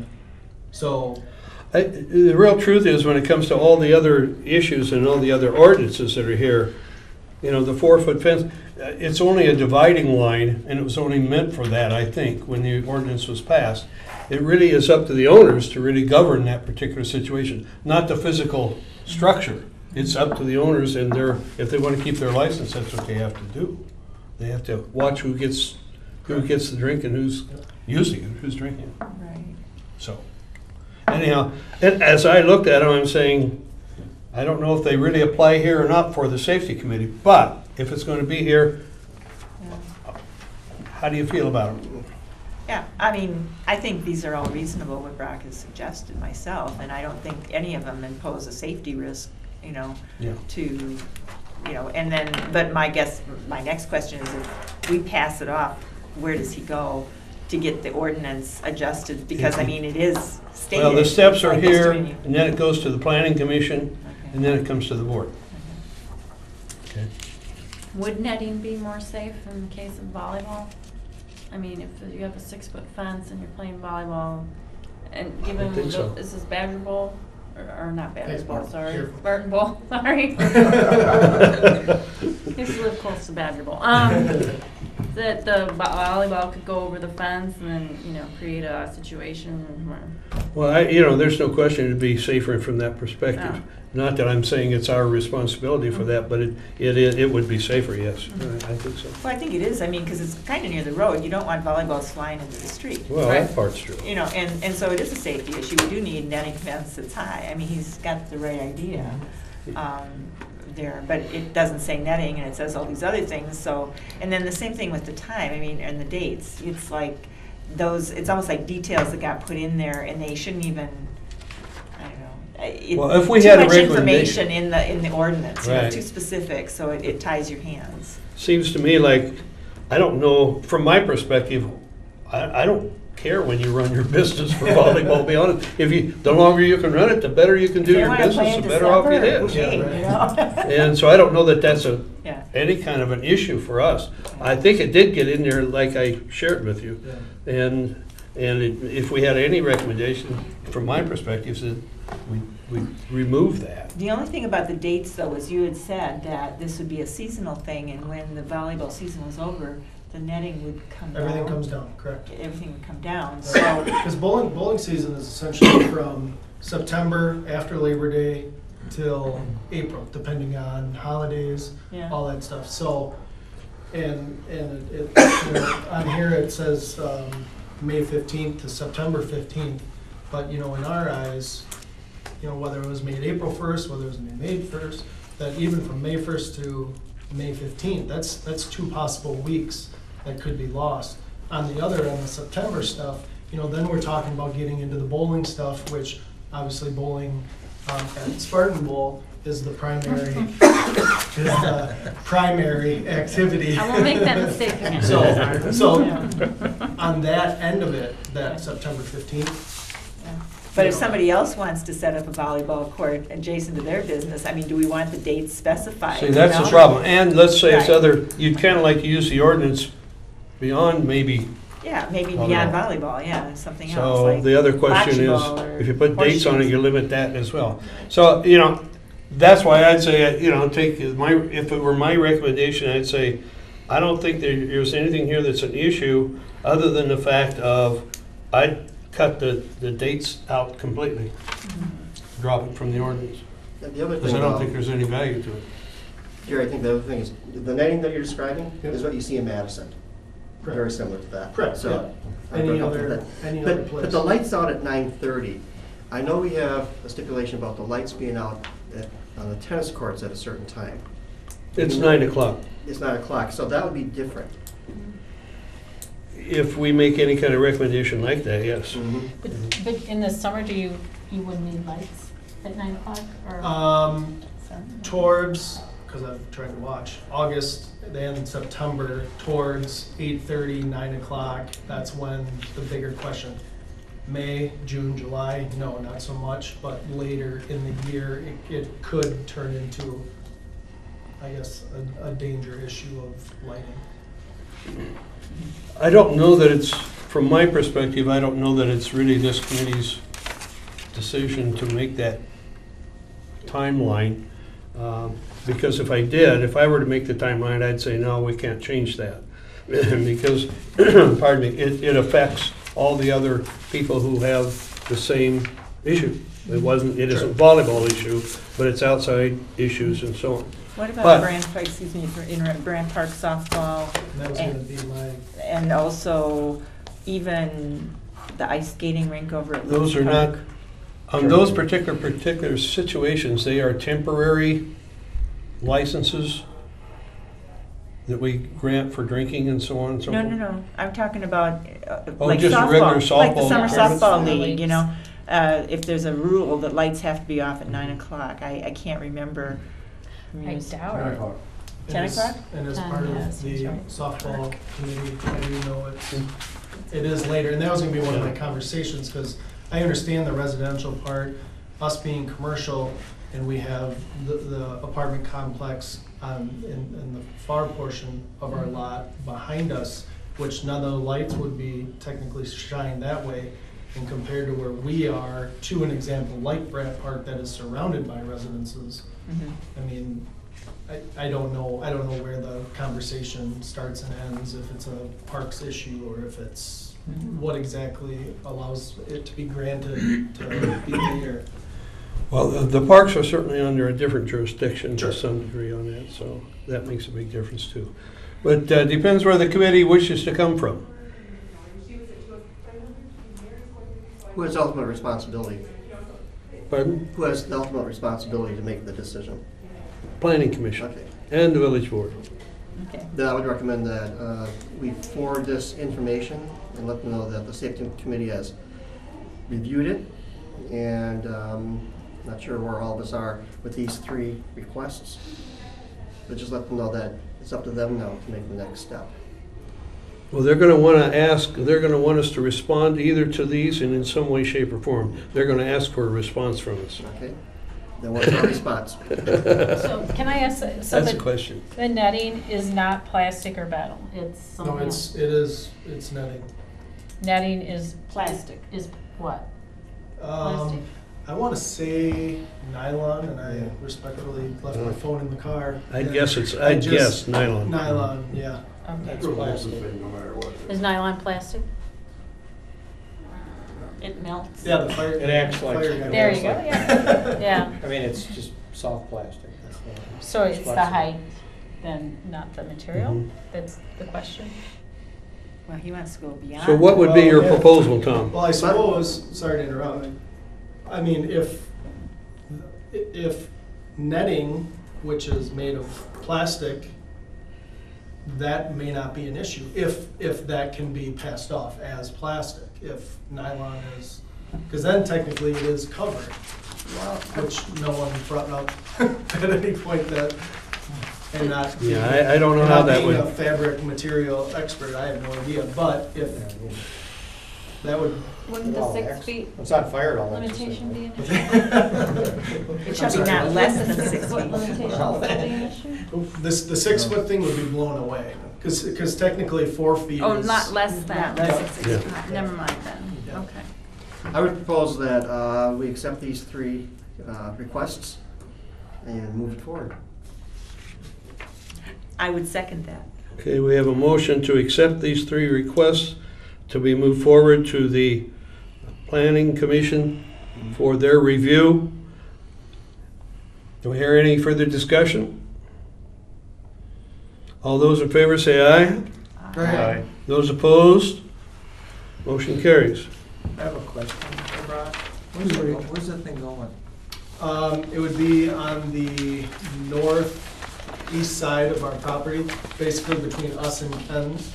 So, I, the real truth is, when it comes to all the other issues and all the other ordinances that are here, you know, the four-foot fence, uh, it's only a dividing line, and it was only meant for that, I think, when the ordinance was passed. It really is up to the owners to really govern that particular situation, not the physical structure. It's up to the owners, and their, if they want to keep their license, that's what they have to do. They have to watch who gets, who gets the drink and who's using it, who's drinking it. Right. So, anyhow, and as I looked at them, I'm saying, I don't know if they really apply here or not for the safety committee, but if it's going to be here, Yeah. how do you feel about it? Yeah, I mean, I think these are all reasonable, what Brock has suggested myself, and I don't think any of them impose a safety risk, you know, Yeah. to, you know, and then, but my guess, my next question is, if we pass it off, where does he go to get the ordinance adjusted? Because, I mean, it is stated. Well, the steps are like here, Mister Innie. and then it goes to the planning commission, and then it comes to the board. Okay. Okay. Would netting be more safe in the case of volleyball? I mean, if you have a six-foot fence and you're playing volleyball, and given, think so. the- is this Badger Bowl, or, or not Hey, Badger Bowl, Spartan, sorry, careful. Spartan Bowl, sorry. Used to live close to Badger Bowl. Um, that the vo- volleyball could go over the fence and then, you know, create a situation where, Well, I, you know, there's no question it'd be safer from that perspective. Yeah. Not that I'm saying it's our responsibility for that, but it, it, is- it would be safer, yes. I I think so. Well, I think it is, I mean, because it's kind of near the road, you don't want volleyballs flying into the street. Well, that part's true. You know, and, and so it is a safety issue. We do need netting fence that's high. I mean, he's got the right idea um, there, but it doesn't say netting, and it says all these other things, so, and then the same thing with the time, I mean, and the dates. It's like those, it's almost like details that got put in there, and they shouldn't even, I don't know. it- Well, if we had a Too much recommendation- information in the, in the ordinance, you know, Right. too specific, so it, it ties your hands. Seems to me like, I don't know, from my perspective, I, I don't care when you run your business for volleyball, to be honest. If you, the longer you can run it, the better you can do If they your wanna play business, in the better off it December, is. okay, Yeah. you know? And so I don't know that that's a, Yeah. any kind of an issue for us. I think it did get in there like I shared with you. And, and it- if we had any recommendation, from my perspective, is we, we remove that. The only thing about the dates, though, is you had said that this would be a seasonal thing, and when the volleyball season was over, the netting would come down. Everything comes down, correct. Everything would come down, so, Because bowling, bowling season is essentially from September after Labor Day till April, depending on holidays, yeah. all that stuff. So, and, and it, it, you know, on here it says um, May fifteenth to September fifteenth, but, you know, in our eyes, you know, whether it was made April first, whether it was made May first, that even from May first to May fifteenth, that's, that's two possible weeks that could be lost. On the other end, the September stuff, you know, then we're talking about getting into the bowling stuff, which obviously bowling um, at Spartan Bowl is the primary, is the primary activity. I won't make that mistake again. So, so Yeah. on that end of it, that September fifteenth, But if somebody else wants to set up a volleyball court adjacent to their business, I mean, do we want the dates specified? See, you that's the know? problem. And let's say it's Right. other, you'd kind of like to use the ordinance beyond maybe. Yeah, maybe Volleyball. beyond volleyball, yeah, something else, So like the other question is, bocce ball or if you put dates on it, horseshoes. you limit that as well. So, you know, that's why I'd say, you know, take my, if it were my recommendation, I'd say, I don't think there- there's anything here that's an issue, other than the fact of, I'd cut the, the dates out completely. Drop it from the ordinance. And the other Because thing, I don't though, think there's any value to it. Jerry, I think the other thing is, the netting that you're describing Yep. is what you see in Madison. Very correct. similar to that. Correct, So, yeah. I Any don't know other, that- any other But, place. but the light's out at nine thirty. I know we have a stipulation about the lights being out at, on the tennis courts at a certain time. It's nine o'clock. It's nine o'clock, so that would be different. If we make any kind of recommendation like that, yes. Mhm. But, but in the summer, do you, you wouldn't need lights at nine o'clock or? Um, Sorry. towards, because I've tried to watch, August, then September, towards eight thirty, nine o'clock, that's when the bigger question. May, June, July, no, not so much, but later in the year, it, it could turn into, I guess, a, a danger issue of lighting. I don't know that it's, from my perspective, I don't know that it's really this committee's decision to make that timeline. Um, Because if I did, if I were to make the timeline, I'd say, no, we can't change that. Because, pardon me, it, it affects all the other people who have the same issue. It wasn't, it isn't a volleyball issue, but it's outside issues and so on. What But- about Brand Park, excuse me, for in Brand Park softball, And that was gonna be my, and also even the ice skating rink over at Those Lewis are not, Park? on those particular, particular situations, they are temporary licenses that we grant for drinking and so on and so No, forth. no, no, I'm talking about uh, Oh, like just a regular softball, like the softball summer tournament? softball Summer league, you leagues. know? Uh, if there's a rule that lights have to be off at nine o'clock, I, I can't remember. I doubt Nine it. o'clock. Ten and as- o'clock? And as Ten, part yeah, of seems the right. softball committee, I do know it's, it is later, and that was gonna be one of my conversations, because I understand the residential part, us being commercial, and we have the, the apartment complex on, in, in the far portion of our lot behind us, which none of the lights would be technically shined that way, and compared to where we are, to an example, like Brant Park that is surrounded by residences. Mhm. I mean, I, I don't know, I don't know where the conversation starts and ends, if it's a parks issue or if it's what exactly allows it to be granted to be there. Well, the, the parks are certainly under a different jurisdiction Sure. to some degree on that, so that makes a big difference too. But uh, depends where the committee wishes to come from. Who has ultimate responsibility? Pardon? Who has the ultimate responsibility to make the decision? Planning Commission Okay. and the village board. Okay. Then I would recommend that uh, we forward this information and let them know that the safety committee has reviewed it, and um, not sure where all of us are with these three requests, but just let them know that it's up to them now to make the next step. Well, they're gonna wanna ask, they're gonna want us to respond either to these and in some way, shape, or form. They're gonna ask for a response from us. Okay? then what's our response? So can I ask, so That's a the, question. the netting is not plastic or metal, it's No, something it's, else? it is, it's netting. Netting is. Plastic. Is what? Um, Plastic? I want to say nylon, and I Yeah. respectfully left my phone in the car. I'd And guess it's, I I'd just- guess nylon. Nylon, yeah. Okay. That's It's the plastic. same no matter what. Is nylon plastic? It melts. Yeah, the fire. It acts like- fire guy There was you go, like- yeah. Yeah, I mean, it's just soft plastic. That's all. so it's the flexible. height, then not the material, Mhm. that's the question? Well, he wants to go beyond. So what would be your Well, yeah. proposal, Tom? Well, I suppose, sorry to interrupt, I mean, if, if netting, which is made of plastic, that may not be an issue, if, if that can be passed off as plastic, if nylon is, because then technically it is covered, which no one brought up at any point that, and not. being- Yeah, I- I don't know and how not that being a would- fabric material expert, I have no idea, but if, that would. Wouldn't Well, the six acts- feet It's on fire at all. limitation be an issue? It shall be not less than six What feet. limitation would be an issue? This, the six foot thing would be blown away, because, because technically four feet is. Oh, not less than, Not less than six Yeah. feet. Uh, never mind then, Yeah. okay. I would propose that uh, we accept these three uh, requests and move it forward. I would second that. Okay, we have a motion to accept these three requests to be moved forward to the Planning Commission for their review. Do we hear any further discussion? All those in favor say aye. Right. Those opposed? Motion carries. I have a question for Brock. Where's the, where's that thing going? Um, it would be on the northeast side of our property, basically between us and Ken's,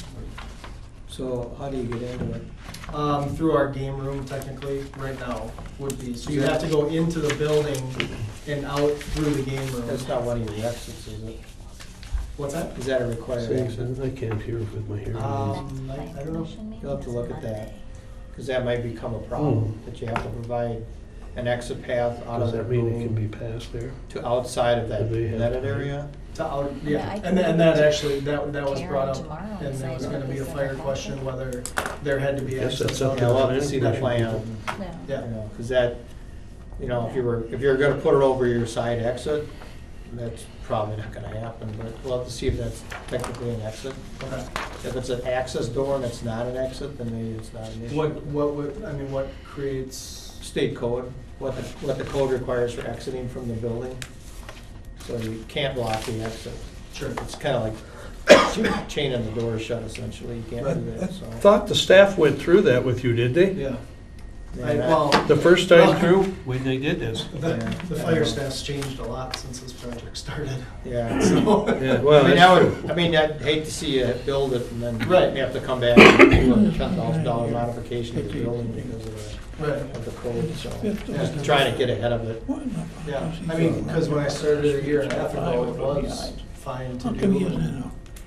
So how do you get into it? um, through our game room technically, right now, would be. So you have to go into the building and out through the game room. That's not one of your exits, is it? What's that? Is that a required exit? I can't hear with my hearing aids. Um, I, I don't know. You'll have to look at that, because that might become a problem, that you have to provide an exit path out Does of that that mean it can be room passed there? to outside of that Do they have netted to- area. To out, Yeah, yeah, I and, can and that actually, that, that was Karen brought up, tomorrow and and there say was what gonna be they a said fire about question it. whether there had to be Guess access that's out up Yeah, to we'll there. have to see the Planning plan, Yeah. Yeah. you know, because that, you know, if you were, if you're gonna put it over your side exit, that's probably not gonna happen, but we'll have to see if that's technically an exit. Okay. If it's an access door and it's not an exit, then maybe it's not an issue. What, what would, I mean, what creates, State code, what the, what the code requires for exiting from the building. So you can't block the exit. sure. It's kind of like chaining the door shut essentially, you can't do I that, so. thought the staff went through that with you, did they? Yeah. Yeah, I, that- well, The first time through, when they did this? the, Yeah. the fire staff's changed a lot since this project started. Yeah. So, Yeah, I well, mean, that's I true. would, I mean, I'd hate to see you build it and then Right. you have to come back and do a ten thousand dollar modification to the building because of the, right, of the code, so. Just trying to get ahead of it. yeah. I mean, because when I started a year and a half ago, it was fine to do.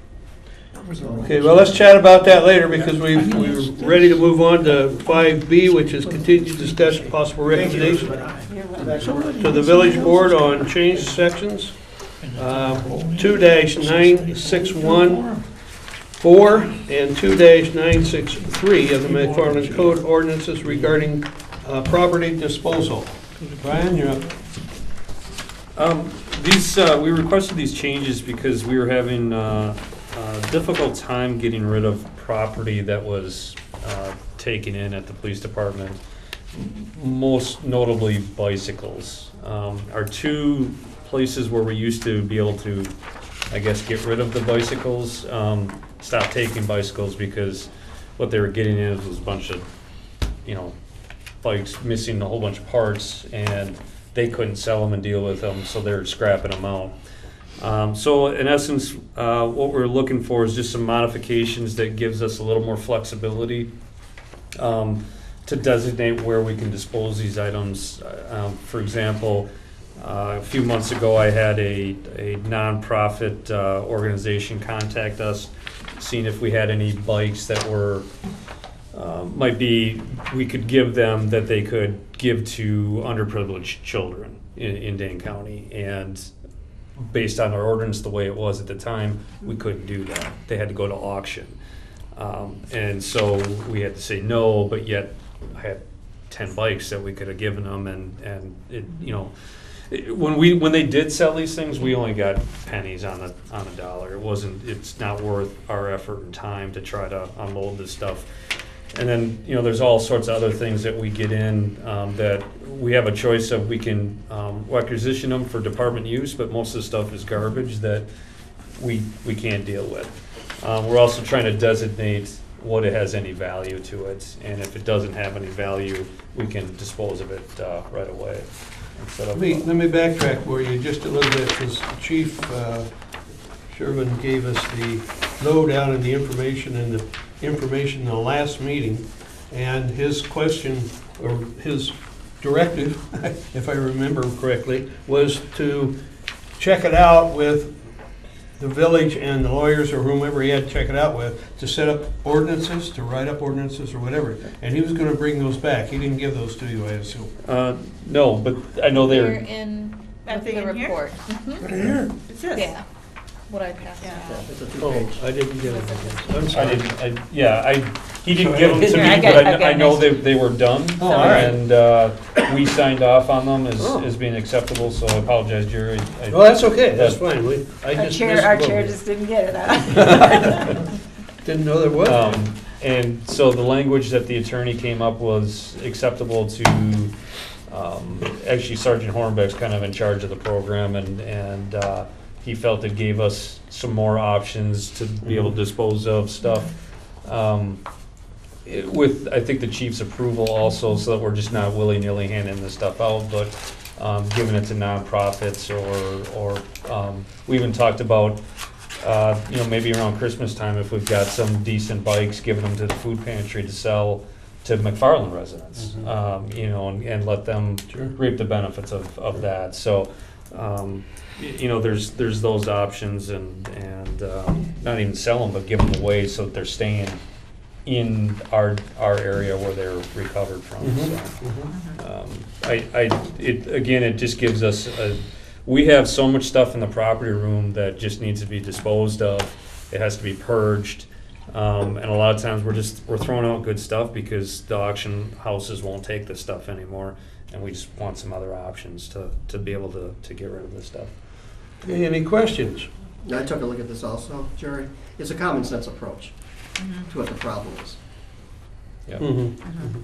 Okay, well, let's chat about that later because we've, we're ready to move on to five B, which is continued discussion, possible Thank you, recommendation everybody. Back to work. to the village board on changed sections. Um, two dash nine six one four and two dash nine six three of the McFarland Code ordinances regarding uh, property disposal. Brian, you're up. Um, these, uh, we requested these changes because we were having, uh, a difficult time getting rid of property that was, uh, taken in at the police department. Most notably bicycles. Um, our two places where we used to be able to, I guess, get rid of the bicycles, um, stopped taking bicycles because what they were getting in was a bunch of, you know, bikes missing a whole bunch of parts, and they couldn't sell them and deal with them, so they're scrapping them out. Um, so in essence, uh, what we're looking for is just some modifications that gives us a little more flexibility um, to designate where we can dispose these items. Uh, um, for example, uh, a few months ago, I had a, a nonprofit uh, organization contact us, seeing if we had any bikes that were Uh, might be, we could give them that they could give to underprivileged children. in, in Dane County. And based on our ordinance, the way it was at the time, we couldn't do that. They had to go to auction. Um, and so we had to say no, but yet I had ten bikes that we could have given them, and, and it, you know, it, when we, when they did sell these things, we only got pennies on the, on a dollar. It wasn't, it's not worth our effort and time to try to unload this stuff. And then, you know, there's all sorts of other things that we get in, um, that we have a choice of. We can, um, requisition them for department use, but most of the stuff is garbage that we, we can't deal with. Um, we're also trying to designate what it has any value to it, and if it doesn't have any value, we can dispose of it uh, right away. Instead Let of, me, let me backtrack for you just a little bit, because Chief uh, Sherman gave us the lowdown and the information and the information in the last meeting, and his question, or his directive, if I remember correctly, was to check it out with the village and the lawyers or whomever he had to check it out with, to set up ordinances, to write up ordinances or whatever. And he was gonna bring those back. He didn't give those to you, I assume. uh, no, but I know They're they're, in Are with they the in here? report. Mhm. Here. It's this. Yeah, what I passed Yeah. out. Yeah, it's a Oh, two-page. I didn't get it. I'm I sorry. didn't, I, yeah, I, he didn't So I give them don't- to Here, me, I got- but I I, got I know nice- they, they were done. Oh, all right. And, uh, we signed off on them as, Oh. as being acceptable, so I apologize, Jerry. I- Well, that's okay, that's fine. We, I Our just chair, missed our a little chair bit. just didn't get it out. Didn't know there was. Um, and so the language that the attorney came up was acceptable to, um, actually Sergeant Hornbeck's kind of in charge of the program, and, and, uh, he felt it gave us some more options to be able to dispose of stuff. Um, it- with, I think, the chief's approval also, so that we're just not willy-nilly handing this stuff out, but, um, giving it to nonprofits, or, or, um, we even talked about, uh, you know, maybe around Christmas time, if we've got some decent bikes, giving them to the food pantry to sell to McFarland residents, Mhm. um, you know, and, and let them Sure. reap the benefits of, of that. So, um, y- you know, there's, there's those options, and, and, um, not even sell them, but give them away so that they're staying in our, our area where they're recovered from, Mhm. so. Mhm. Um, I, I, it, again, it just gives us, a- we have so much stuff in the property room that just needs to be disposed of. It has to be purged. Um, and a lot of times we're just, we're throwing out good stuff because the auction houses won't take this stuff anymore. And we just want some other options to, to be able to, to get rid of this stuff. Okay, any questions? I took a look at this also, Jerry. It's a common sense approach Mhm. to what the problem is. Yeah. Mhm.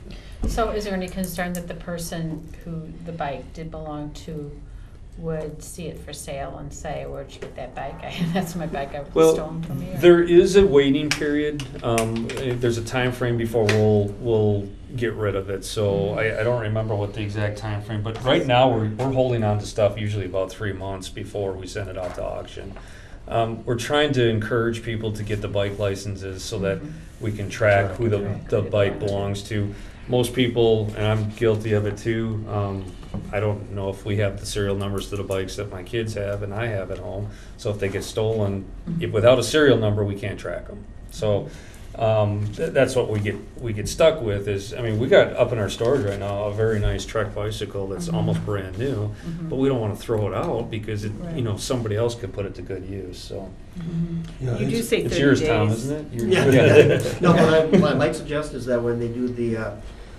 So is there any concern that the person who the bike did belong to would see it for sale and say, where'd you get that bike? That's my bike, I was Well, stolen from me. or- there is a waiting period. Um, eh, there's a time frame before we'll, we'll get rid of it. So I, I don't remember what the exact time frame, but right now we're, we're holding on to stuff usually about three months before we send it out to auction. Um, we're trying to encourage people to get the bike licenses so that we can track who the, the bike belongs to. Most people, and I'm guilty of it too, um, I don't know if we have the serial numbers to the bikes that my kids have and I have at home. So if they get stolen, if, without a serial number, we can't track them. So um, th- that's what we get we get stuck with is, I mean, we got up in our storage right now a very nice Trek bicycle that's Mhm. almost brand new, Mhm. but we don't want to throw it out because it, Right. you know, somebody else could put it to good use. So Yeah, You do it's- say it's thirty yours, days. Tom, isn't it? You're- Yeah. No, what I, what I might suggest is that when they do the, uh,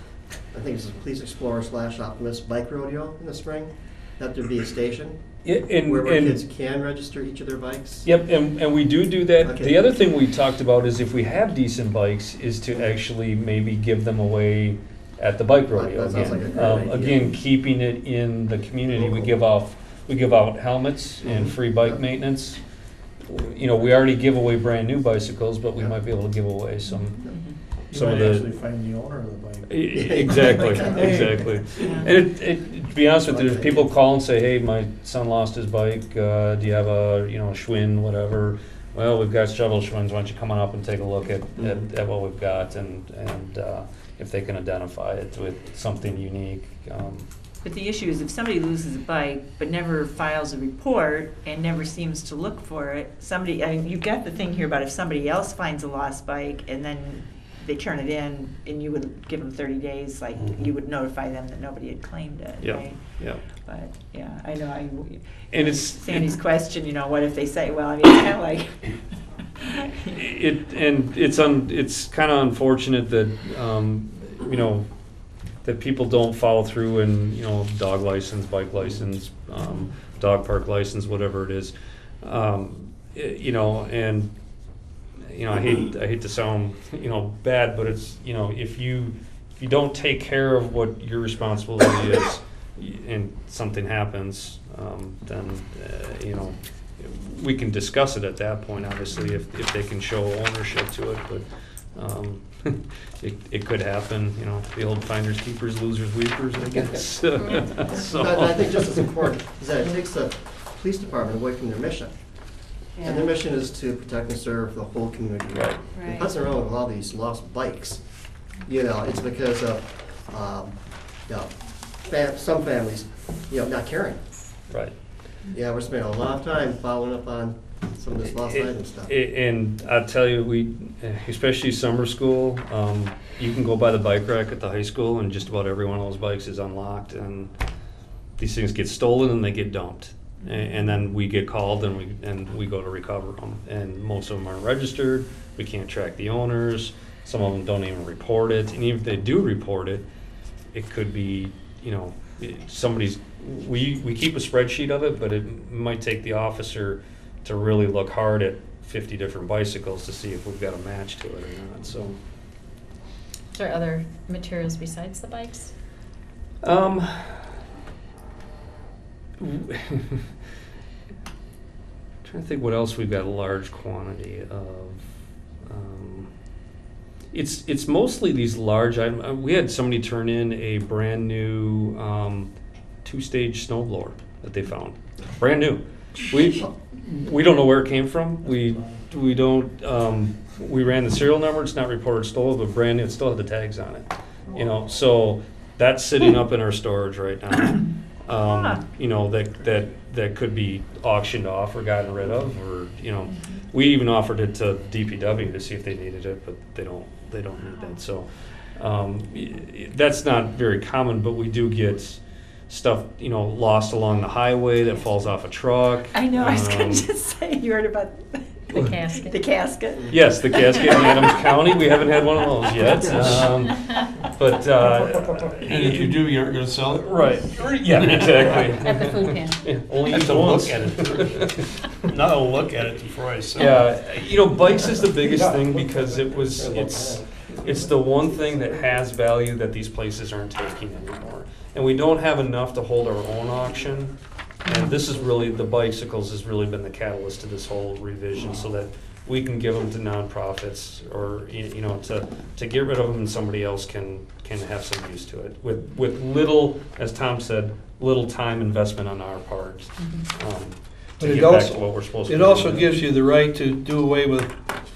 I think it's a Police Explorer slash Optimus bike rodeo in the spring, that there be a station Yeah, and, where where and kids can register each of their bikes. Yep, and, and we do do that. Okay. The other thing we talked about is if we have decent bikes, is to actually maybe give them away at the bike rodeo That sounds like a again. great Um, idea. Again, keeping it in the community, we Local. give off, we give out helmets and Mhm. free bike Yeah. maintenance. You know, we already give away brand new bicycles, but we Yeah. might be able to give away some, You some might of the. actually find the owner of the bike. E- Exactly, exactly. And it, it, to be honest with you, there's people call and say, hey, my son lost his bike, uh, do you have a, you know, Schwinn, whatever? Well, we've got several Schwinns, why don't you come on up and take a look at, at, at what we've got, and, and, uh, if they can identify it with something unique, um, But the issue is if somebody loses a bike but never files a report and never seems to look for it, somebody, I mean, you've got the thing here about if somebody else finds a lost bike and then they turn it in, and you would give them thirty days, like, Mhm. you would notify them that nobody had claimed it, Yeah, right? yeah. But, yeah, I know, I, And it's- Sandy's question, you know, what if they say, well, I mean, it's kind of like. It, and it's un, it's kind of unfortunate that, um, you know, that people don't follow through and, you know, dog license, bike license, um, dog park license, whatever it is. Um, i- you know, and, you know, I hate, I hate to sound, you know, bad, but it's, you know, if you, if you don't take care of what your responsibility is y- and something happens, um, then, uh, you know, we can discuss it at that point, obviously, if, if they can show ownership to it, but, um, it, it could happen, you know, the old finders, keepers, losers, weepers, I guess. So. But I think just as important is that it takes the police department away from their mission. And their mission is to protect and serve the whole community. Right. In Right. Hudson Road, with all these lost bikes, you know, it's because of, um, you know, fam- some families, you know, not caring. Right. Yeah, we're spending a lot of time following up on some of this lost It- item stuff. it- And I'll tell you, we, especially summer school, um, you can go by the bike rack at the high school and just about every one of those bikes is unlocked, and these things get stolen and they get dumped. A- And then we get called and we, and we go to recover them. And most of them aren't registered, we can't track the owners, some of them don't even report it, and even if they do report it, it could be, you know, it- somebody's, we, we keep a spreadsheet of it, but it might take the officer to really look hard at fifty different bicycles to see if we've got a match to it or not, so. Is there other materials besides the bikes? Um. Trying to think what else we've got a large quantity of. Um, It's, it's mostly these large items. Uh, We had somebody turn in a brand new, um, two-stage snow blower that they found, brand new. We, we don't know where it came from. We, we don't, um, we ran the serial number, it's not reported stolen, but brand new, it still had the tags on it. You know, so that's sitting up in our storage right now. Um, you know, that, that, that could be auctioned off or gotten rid of, or, you know, we even offered it to D P W to see if they needed it, but they don't, they don't need that, so. Um, y- y- that's not very common, but we do get stuff, you know, lost along the highway that falls off a truck. I know, I was Um, going to say, you heard about. The casket. The casket. Yes, the casket in Adams County, we haven't had one of those yet, um, but, uh. And if you do, you aren't gonna sell it? Right, yeah, exactly. At the food pantry. Yeah, I only have use to it look once. at it. Not I'll look at it before I sell it. Yeah, you know, bikes is the biggest thing because it was, it's, it's the one thing that has value that these places aren't taking anymore. And we don't have enough to hold our own auction. And this is really, the bicycles has really been the catalyst to this whole revision so that we can give them to nonprofits or, y- you know, to, to get rid of them and somebody else can, can have some use to it. With, with little, as Tom said, little time investment on our part. um, But To it get back also- to what we're supposed to It be also doing. gives you the right to do away with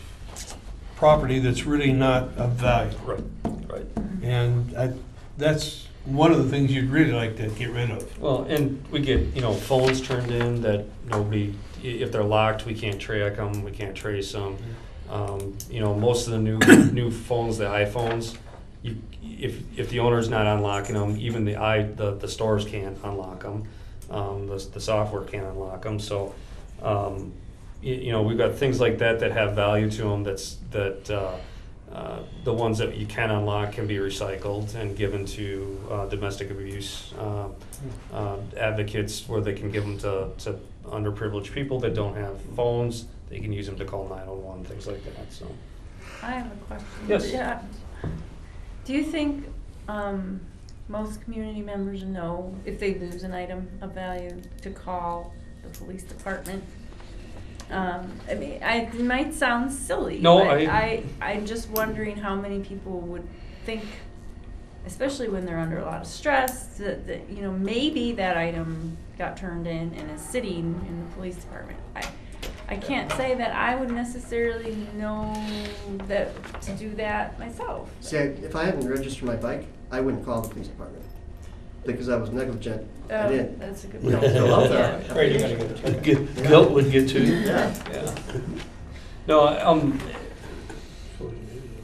property that's really not of value. Right, right. And I, that's one of the things you'd really like to get rid of. Well, and we get, you know, phones turned in that nobody, i- if they're locked, we can't track them, we can't trace them. Um, you know, most of the new, new phones, the iPhones, you, if, if the owner's not unlocking them, even the i, the, the stores can't unlock them. Um, the, the software can't unlock them, so, um, you, you know, we've got things like that that have value to them that's, that, uh, Uh, the ones that you can unlock can be recycled and given to uh, domestic abuse uh, uh, advocates, where they can give them to, to underprivileged people that don't have phones. They can use them to call nine one one, things like that, so. I have a question. Yes. Yeah. Do you think um, most community members know if they lose an item of value to call the police department? Um, I mean, I, it might sound silly, No, but I- I, I'm just wondering how many people would think, especially when they're under a lot of stress, that, that, you know, maybe that item got turned in and is sitting in the police department. I, I can't say that I would necessarily know that, to do that myself. See, I- if I hadn't registered my bike, I wouldn't call the police department because I was negligent. I Oh, didn't. that's a good You know, point. fill out the Yeah. Right, you gotta application. get it. Get- Guilt would get to you. Yeah. Yeah. No, um,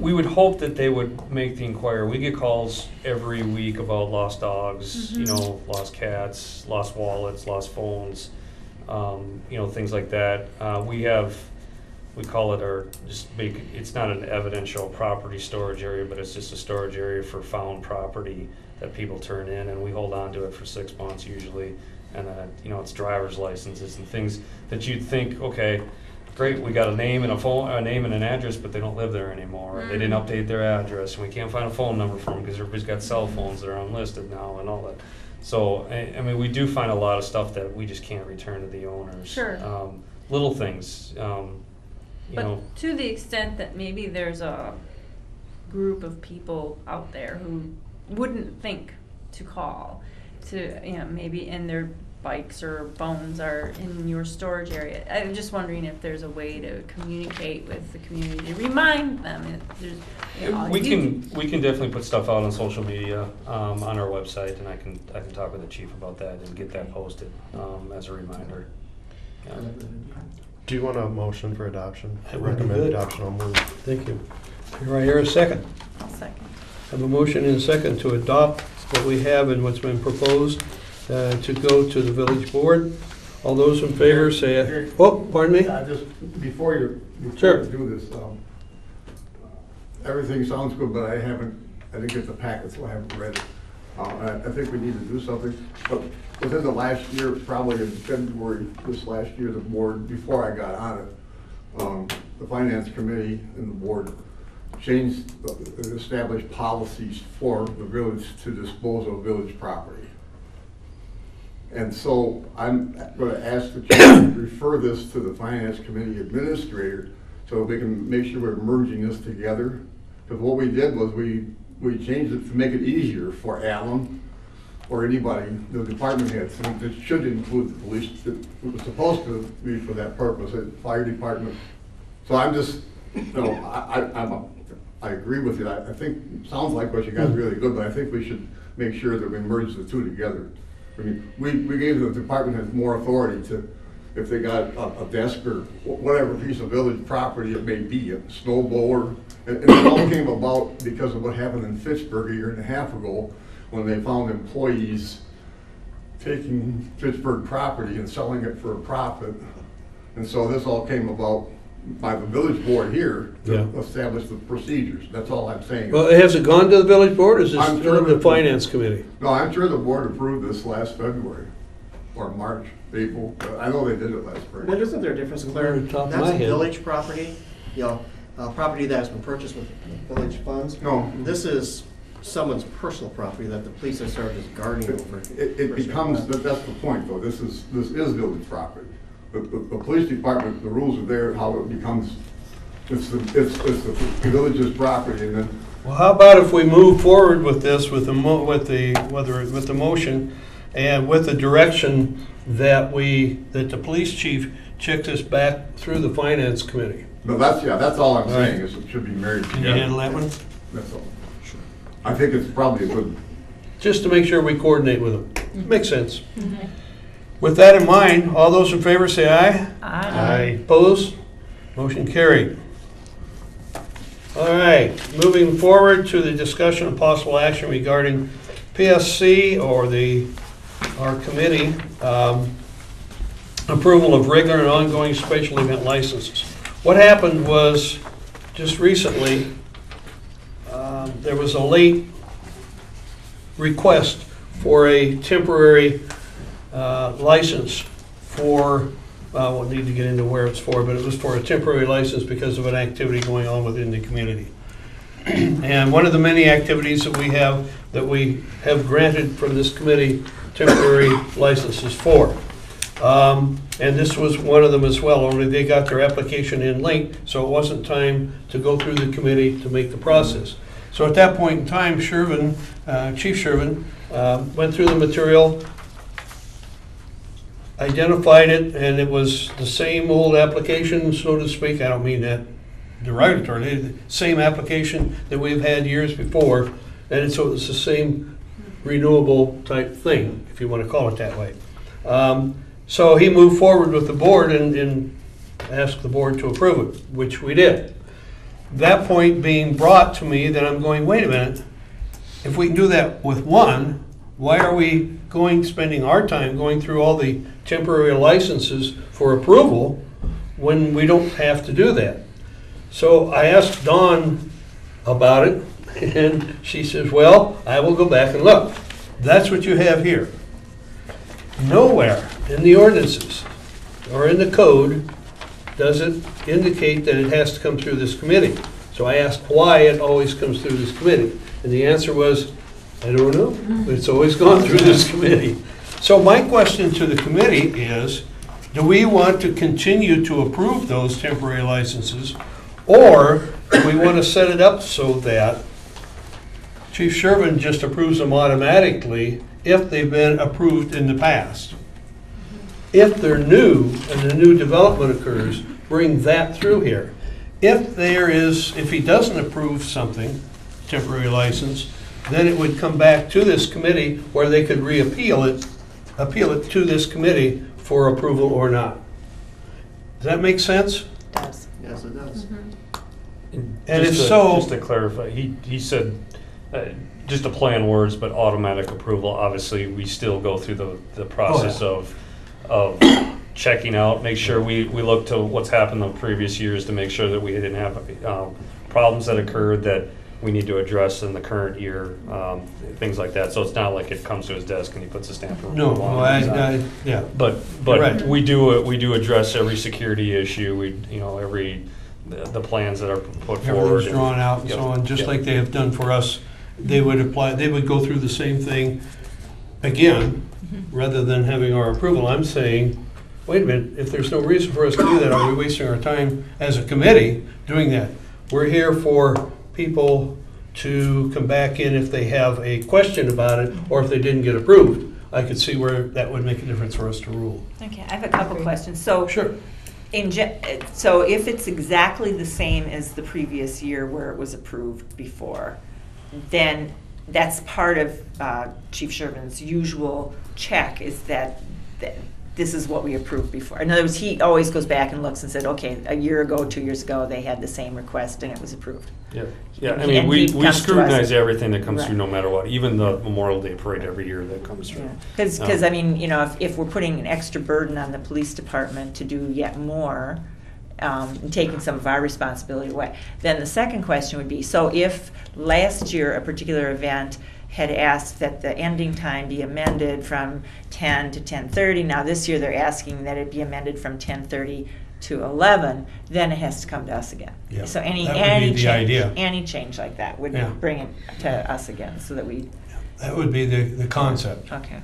we would hope that they would make the inquiry. We get calls every week about lost dogs, you know, lost cats, lost wallets, lost phones, um, you know, things like that. Uh, we have, we call it our, just make, it's not an evidential property storage area, but it's just a storage area for found property that people turn in, and we hold on to it for six months usually. And, uh, you know, it's driver's licenses and things that you'd think, okay, great, we got a name and a phone, a name and an address, but they don't live there anymore. Or they didn't update their address, and we can't find a phone number for them because everybody's got cell phones that are unlisted now and all that. So, I, I mean, we do find a lot of stuff that we just can't return to the owners. Sure. Um, little things, um, you know. But to the extent that maybe there's a group of people out there who wouldn't think to call, to, you know, maybe in their bikes or phones are in your storage area. I'm just wondering if there's a way to communicate with the community, remind them if there's, you know, We you- can, we can definitely put stuff out on social media, um, on our website, and I can, I can talk with the chief about that and get that posted, um, as a reminder. Yeah. Do you want a motion for adoption? That would be Recommend good. adoption, I'll move. Thank you. Do I hear a second? I'll second. Have a motion and a second to adopt what we have and what's been proposed uh, to go to the village board. All those in favor say, oh, pardon me? Uh, just before you, before Sure. you do this, um, everything sounds good, but I haven't, I didn't get the packet, so I haven't read it. Uh, I, I think we need to do something, but within the last year, probably in February this last year, the board, before I got on it, um, the finance committee and the board changed, uh, established policies for the village to dispose of village property. And so I'm going to ask the chair to refer this to the finance committee administrator so we can make sure we're merging this together. Because what we did was we, we changed it to make it easier for Alan or anybody, the department heads, and it should include the police. It was supposed to be for that purpose, the fire department. So I'm just, you know, I, I, I'm a, I agree with you. I, I think, it sounds like what you guys are really good, but I think we should make sure that we merge the two together. I mean, we, we gave the department heads more authority to, if they got a, a desk or whatever piece of village property it may be, a snow blower. And, and it all came about because of what happened in Fitchburg a year and a half ago when they found employees taking Fitchburg property and selling it for a profit. And so this all came about by the village board here to Yeah. establish the procedures. That's all I'm saying. Well, has it gone to the village board, or is it I'm still in sure the that- finance committee? No, I'm sure the board approved this last February, or March, April. Uh, I know they did it last spring. But isn't there a difference, Claire? Off the top of my That's head. village property, you know, uh, property that has been purchased with village funds. No. This is someone's personal property that the police have started as guarding over. It, it becomes, that- that's the point, though. This is, this is village property. The, the, the police department, the rules are there, how it becomes, it's the, it's, it's the village's property, and then Well, how about if we move forward with this, with the, mo- with the, whether, with the motion, and with the direction that we, that the police chief checks us back through the finance committee? no, that's, yeah, that's all I'm All right. saying, is it should be married Can you together. handle that one? That's all. I think it's probably a good, Just to make sure we coordinate with them. Makes sense. With that in mind, all those in favor say aye. Aye. Opposed? Motion carried. All right, moving forward to the discussion of possible action regarding P S C or the, our committee, um, approval of regular and ongoing special event licenses. What happened was, just recently, um, there was a late request for a temporary uh, license for, I won't need to get into where it's for, but it was for a temporary license because of an activity going on within the community. And one of the many activities that we have, that we have granted from this committee temporary licenses for. Um, And this was one of them as well, only they got their application in late, so it wasn't time to go through the committee to make the process. So at that point in time, Shervin, uh, Chief Shervin, uh, went through the material, identified it, and it was the same old application, so to speak. I don't mean that derogatory, the same application that we've had years before, and so it's the same renewable type thing, if you want to call it that way. Um, So he moved forward with the board and, and asked the board to approve it, which we did. that point being brought to me, then I'm going, wait a minute, if we can do that with one, why are we going, spending our time going through all the temporary licenses for approval when we don't have to do that? So I asked Dawn about it, and she says, well, I will go back and look. That's what you have here. Nowhere in the ordinances or in the code does it indicate that it has to come through this committee. So I asked why it always comes through this committee. And the answer was, I don't know, but it's always gone through this committee. So my question to the committee is, do we want to continue to approve those temporary licenses, or do we want to set it up so that Chief Sherman just approves them automatically if they've been approved in the past? If they're new and a new development occurs, bring that through here. If there is, if he doesn't approve something, temporary license, then it would come back to this committee where they could reappeal it, appeal it to this committee for approval or not. Does that make sense? Does. Yes, it does. And Just if to- so- Just to clarify, he, he said, uh, just to play on words, but automatic approval, obviously, we still go through the, the process of, of checking out, make sure we, we look to what's happened the previous years to make sure that we didn't have, um, problems that occurred that we need to address in the current year, um, things like that. So it's not like it comes to his desk and he puts a stamp of No, approval well, on I, it. I, yeah. But, You're but right. we do, we do address every security issue, we, you know, every, the the plans that are put forward. Everything's drawn out and Yep, so on, just yep. like they have done for us. They would apply, they would go through the same thing again, rather than having our approval. I'm saying, wait a minute, if there's no reason for us to do that, are we wasting our time as a committee doing that? We're here for people to come back in if they have a question about it, or if they didn't get approved. I could see where that would make a difference for us to rule. Okay, I have a couple questions. So, Sure. in ge- so if it's exactly the same as the previous year where it was approved before, then that's part of uh, Chief Sherman's usual check, is that, that this is what we approved before. In other words, he always goes back and looks and said, okay, a year ago, two years ago, they had the same request and it was approved. Yeah, yeah, I And mean, we, he we comes to us. scrutinize everything that comes Right. through no matter what, even the Memorial Day Parade every year that comes through. Because, Um, I mean, you know, if, if we're putting an extra burden on the police department to do yet more, um, and taking some of our responsibility away, then the second question would be, so if last year a particular event had asked that the ending time be amended from ten to ten thirty, now this year they're asking that it be amended from ten thirty to eleven, then it has to come to us again. Yeah, So any, that would be any the change, idea. any change like that would Yeah. bring it to us again, so that we, That would be the, the concept. okay.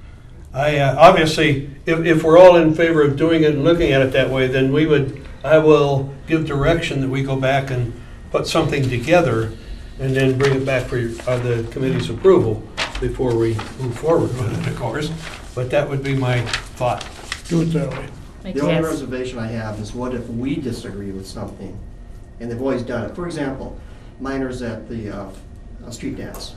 I, uh, obviously, if, if we're all in favor of doing it and looking at it that way, then we would, I will give direction that we go back and put something together and then bring it back for your- uh, the committee's approval before we move forward with it, of course. But that would be my thought. Do it that way. Makes The only sense. reservation I have is what if we disagree with something, and they've always done it. For example, minors at the uh, uh, street dance.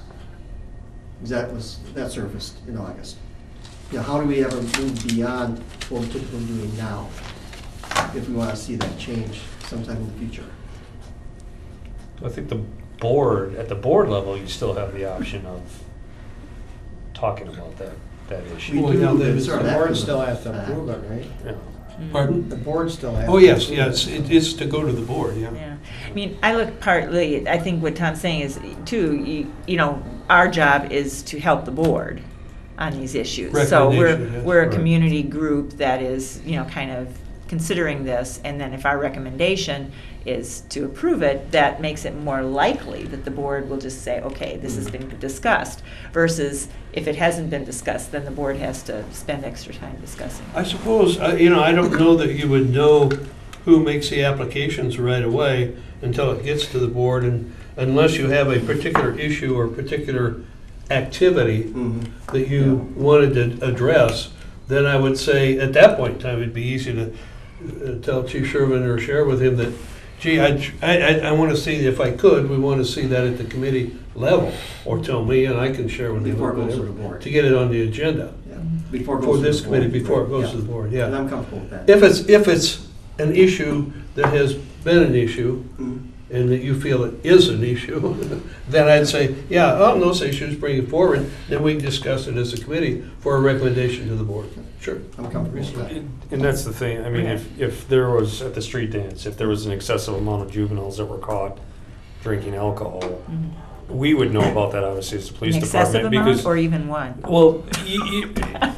That was, that surfaced in August. Yeah, how do we ever move beyond what we're typically doing now, if we want to see that change sometime in the future? I think the board, at the board level, you still have the option of talking about that, that We issue. Well, do, yeah, but they- it's The sort of board after still the has to fact. approve it, right? Yeah. Pardon? The board still has. Oh, to yes, approve yes, it. it is to go to the board, yeah. Yeah, I mean, I look partly, I think what Tom's saying is, too, you, you know, our job is to help the board on these issues. So we're, Recommendation, yes. we're a Right. community group that is, you know, kind of considering this, and then if our recommendation is to approve it, that makes it more likely that the board will just say, okay, this has been discussed, versus if it hasn't been discussed, then the board has to spend extra time discussing it. I suppose, uh, you know, I don't know that you would know who makes the applications right away until it gets to the board, and unless you have a particular issue or particular activity Mhm. that you wanted to address, then I would say, at that point in time, it'd be easy to uh, tell Chief Sherman or share with him that, gee, I, I, I want to see, if I could, we want to see that at the committee level, or tell me, and I can share with him, Before it goes to whatever, the board. to get it on the agenda Yeah. Before it for goes to the this committee, board. before it goes Yeah. to the board, yeah. And I'm comfortable with that. If it's, if it's an issue that has been an issue, Mhm. and that you feel it is an issue, then I'd say, yeah, on those issues, bring it forward, then we can discuss it as a committee for a recommendation to the board. Sure. I'm comfortable with that. And and that's the thing, I mean, if, if there was, at the street dance, if there was an excessive amount of juveniles that were caught drinking alcohol, we would know about that obviously as the police An excessive department. amount because or even one? Well, y-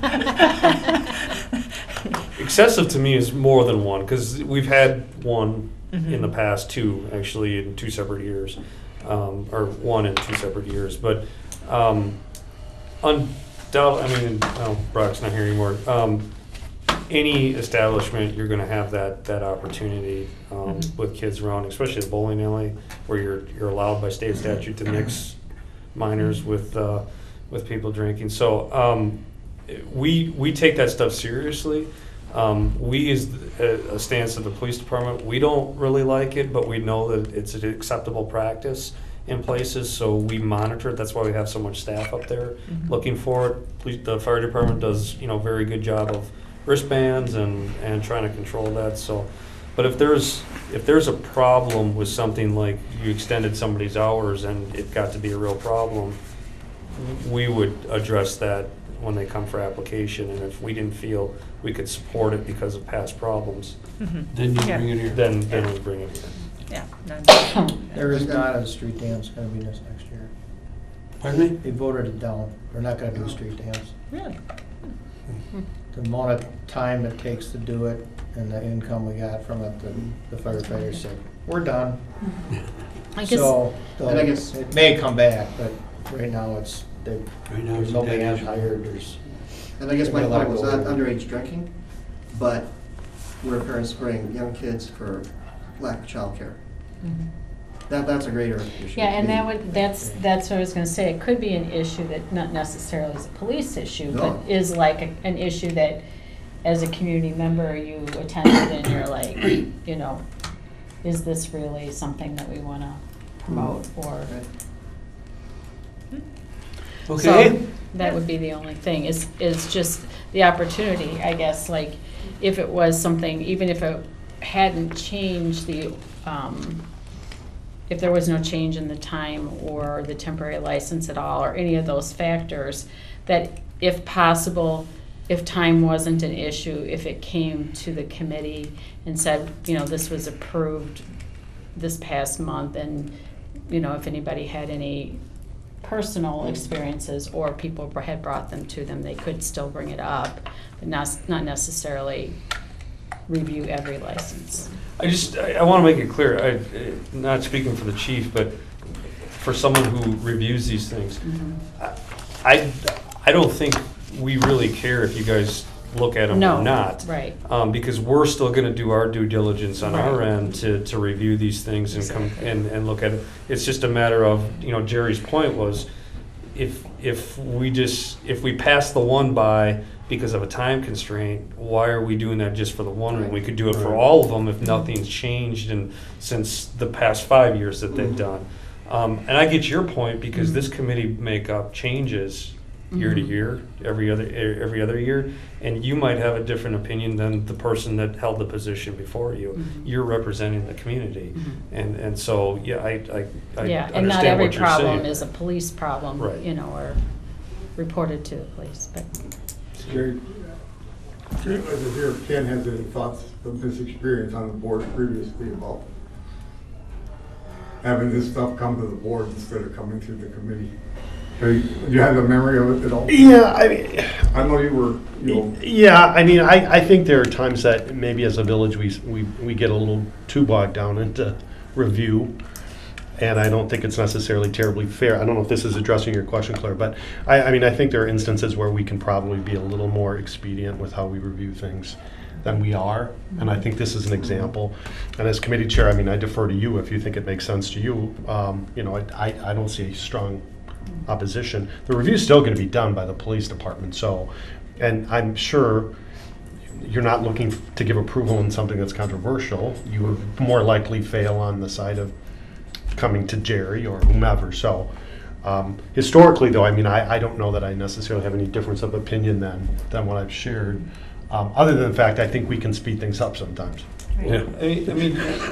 y- excessive to me is more than one, because we've had one in the past, two, actually, in two separate years, um, or one in two separate years, but um, undoubtedly, I mean, well, Brock's not here anymore. Um, any establishment, you're going to have that that opportunity um, with kids around, especially the bowling alley, where you're you're allowed by state statute to mix minors with uh, with people drinking. So um, we we take that stuff seriously. Um, we, as a, a stance of the police department, we don't really like it, but we know that it's an acceptable practice in places, so we monitor it. That's why we have so much staff up there Mm-hmm. looking for it. Police, the fire department does, you know, a very good job of wristbands and, and trying to control that. So, but if there's if there's a problem with something like you extended somebody's hours and it got to be a real problem, we would address that when they come for application. And if we didn't feel we could support it because of past problems, Mhm. Then you Yeah. bring it here. then then we bring it in. Yeah. no. There is not a street dance gonna be this next year. Pardon me? They voted it down. They're not gonna do a street dance. Really? The amount of time it takes to do it and the income we got from it, the the firefighters said, we're done. I guess, So, they'll- And I guess- it may come back, but right now it's, they- Right now, there's it's a no dead band issue. hired, there's, And I guess my Maybe a lot point was of not over. underage drinking, but where parents bring young kids for lack of childcare. That, that's a greater issue. yeah, and that to me. would, that's, that's what I was gonna say, it could be an issue that not necessarily is a police issue, but No. is like a- an issue that as a community member, you attended and you're like, you know, is this really something that we wanna promote or? Right. Okay. So, that would be the only thing, is, is just the opportunity, I guess, like, if it was something, even if it hadn't changed the, um, if there was no change in the time or the temporary license at all, or any of those factors, that if possible, if time wasn't an issue, if it came to the committee and said, you know, this was approved this past month, and, you know, if anybody had any personal experiences or people had brought them to them, they could still bring it up, but not, not necessarily review every license. I just, I, I want to make it clear, I, eh, not speaking for the chief, but for someone who reviews these things, I, I don't think we really care if you guys look at them No, or not. right. Um, because we're still gonna do our due diligence on our Right. end to, to review these things and come, Exactly. and, and look at it. It's just a matter of, you know, Jerry's point was, if, if we just, if we pass the one by because of a time constraint, why are we doing that just for the one? When we could do it for Right. all of them if nothing's changed in, since the past five years that they've done. Um, and I get your point, because this committee makeup changes year to Mhm. year, every other, e- every other year, and you might have a different opinion than the person that held the position before you. Mhm. You're representing the community, Mhm. and, and so, yeah, I, I, I Yeah, and not understand every what you're problem saying. is a police problem, Right. you know, or reported to the police, but. Jerry, Jerry, whether here Ken has any thoughts of his experience on the board previously about having this stuff come to the board instead of coming through the committee? Do you, do you have a memory of it at all? Yeah, I mean, I know you were, you know, yeah, I mean, I, I think there are times that maybe as a village, we, we, we get a little too bogged down into review. And I don't think it's necessarily terribly fair. I don't know if this is addressing your question, Claire, but I, I mean, I think there are instances where we can probably be a little more expedient with how we review things than we are. And I think this is an example. And as committee chair, I mean, I defer to you if you think it makes sense to you. Um, you know, I, I don't see a strong opposition. The review is still going to be done by the police department. So, and I'm sure you're not looking to give approval on something that's controversial. You would more likely fail on the side of coming to Jerry or whomever. So um, historically, though, I mean, I, I don't know that I necessarily have any difference of opinion than, than what I've shared. Um, other than the fact, I think we can speed things up sometimes. Yeah. I I mean,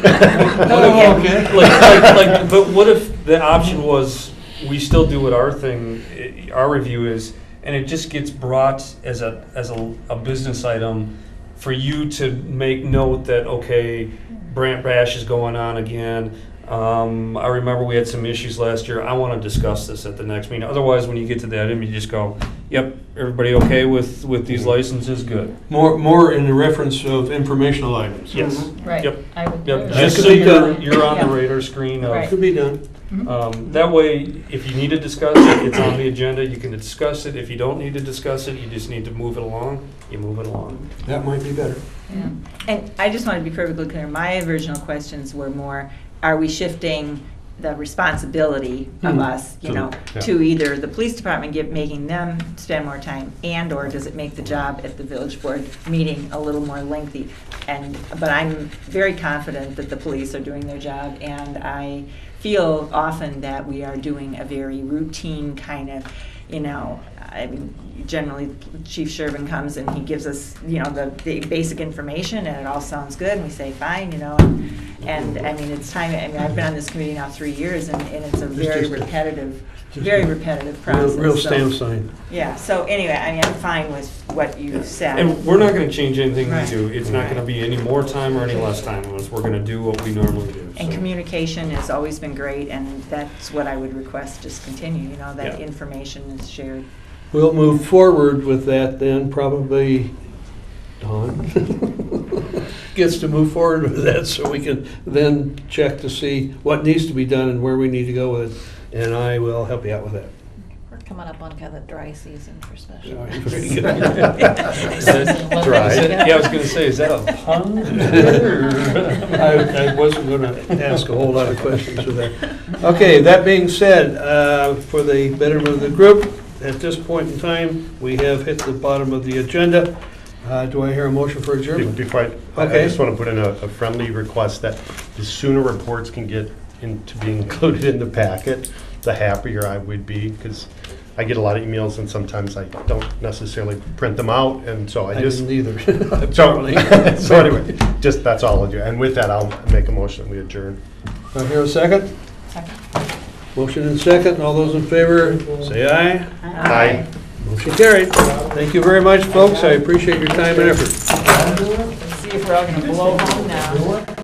Oh, okay. like, like, like, but what if the option was, we still do what our thing, eh, our review is, and it just gets brought as a, as a, a business item for you to make note that, okay, Brant Bash is going on again. Um, I remember we had some issues last year. I want to discuss this at the next meeting. Otherwise, when you get to that end, you just go, yep, everybody okay with, with these licenses? Good. More, more in the reference of informational items. Yes. Right. Yep. I would. Yep, I just would- so you're, done. you're on the Yeah. radar screen of, Right. Could be done. Mhm. um, that way, if you need to discuss it, it's on the agenda, you can discuss it. If you don't need to discuss it, you just need to move it along, you move it along. That might be better. Yeah. And I just want to be perfectly clear, my original questions were more, are we shifting the responsibility of Hmm. us, you To the- know, yeah. to either the police department, give, making them spend more time, and/or does it make the job at the village board meeting a little more lengthy? And, but I'm very confident that the police are doing their job, and I feel often that we are doing a very routine kind of, you know, I mean, generally Chief Shervin comes and he gives us, you know, the, the basic information, and it all sounds good, and we say, fine, you know, and, and I mean, it's time, I mean, I've been on this committee now three years, and, and it's a very just a- repetitive, just very a repetitive Real, process. real so- stamp sign. Yeah, so anyway, I mean, I'm fine with what you said. And we're not gonna change anything we Right. do. It's not gonna be any more time or any less time on us. We're gonna do what we normally do. And so. communication has always been great, and that's what I would request, just continue, you know, that Yeah. information is shared. We'll move forward with that then, probably Dawn gets to move forward with that so we can then check to see what needs to be done and where we need to go with it. And I will help you out with that. We're coming up on kind of the dry season for special. All right, very good. Is that- Dry. is that- Yeah, I was gonna say, is that a pun? I, I wasn't gonna ask a whole lot of questions with that. Okay, that being said, uh, for the betterment of the group, at this point in time, we have hit the bottom of the agenda. Uh, do I hear a motion for Be- adjournment? Before I, I Okay. just want to put in a a friendly request that the sooner reports can get into being included in the packet, the happier I would be, because I get a lot of emails and sometimes I don't necessarily print them out, and so I I just. didn't either. So, apparently. so anyway, just, that's all I'll do. And with that, I'll make a motion that we adjourn. Do I hear a second? Motion and second, all those in favor, say aye. Aye. Motion carried. Thank you very much, folks, I appreciate your time and effort. Let's see if we're all gonna blow home now.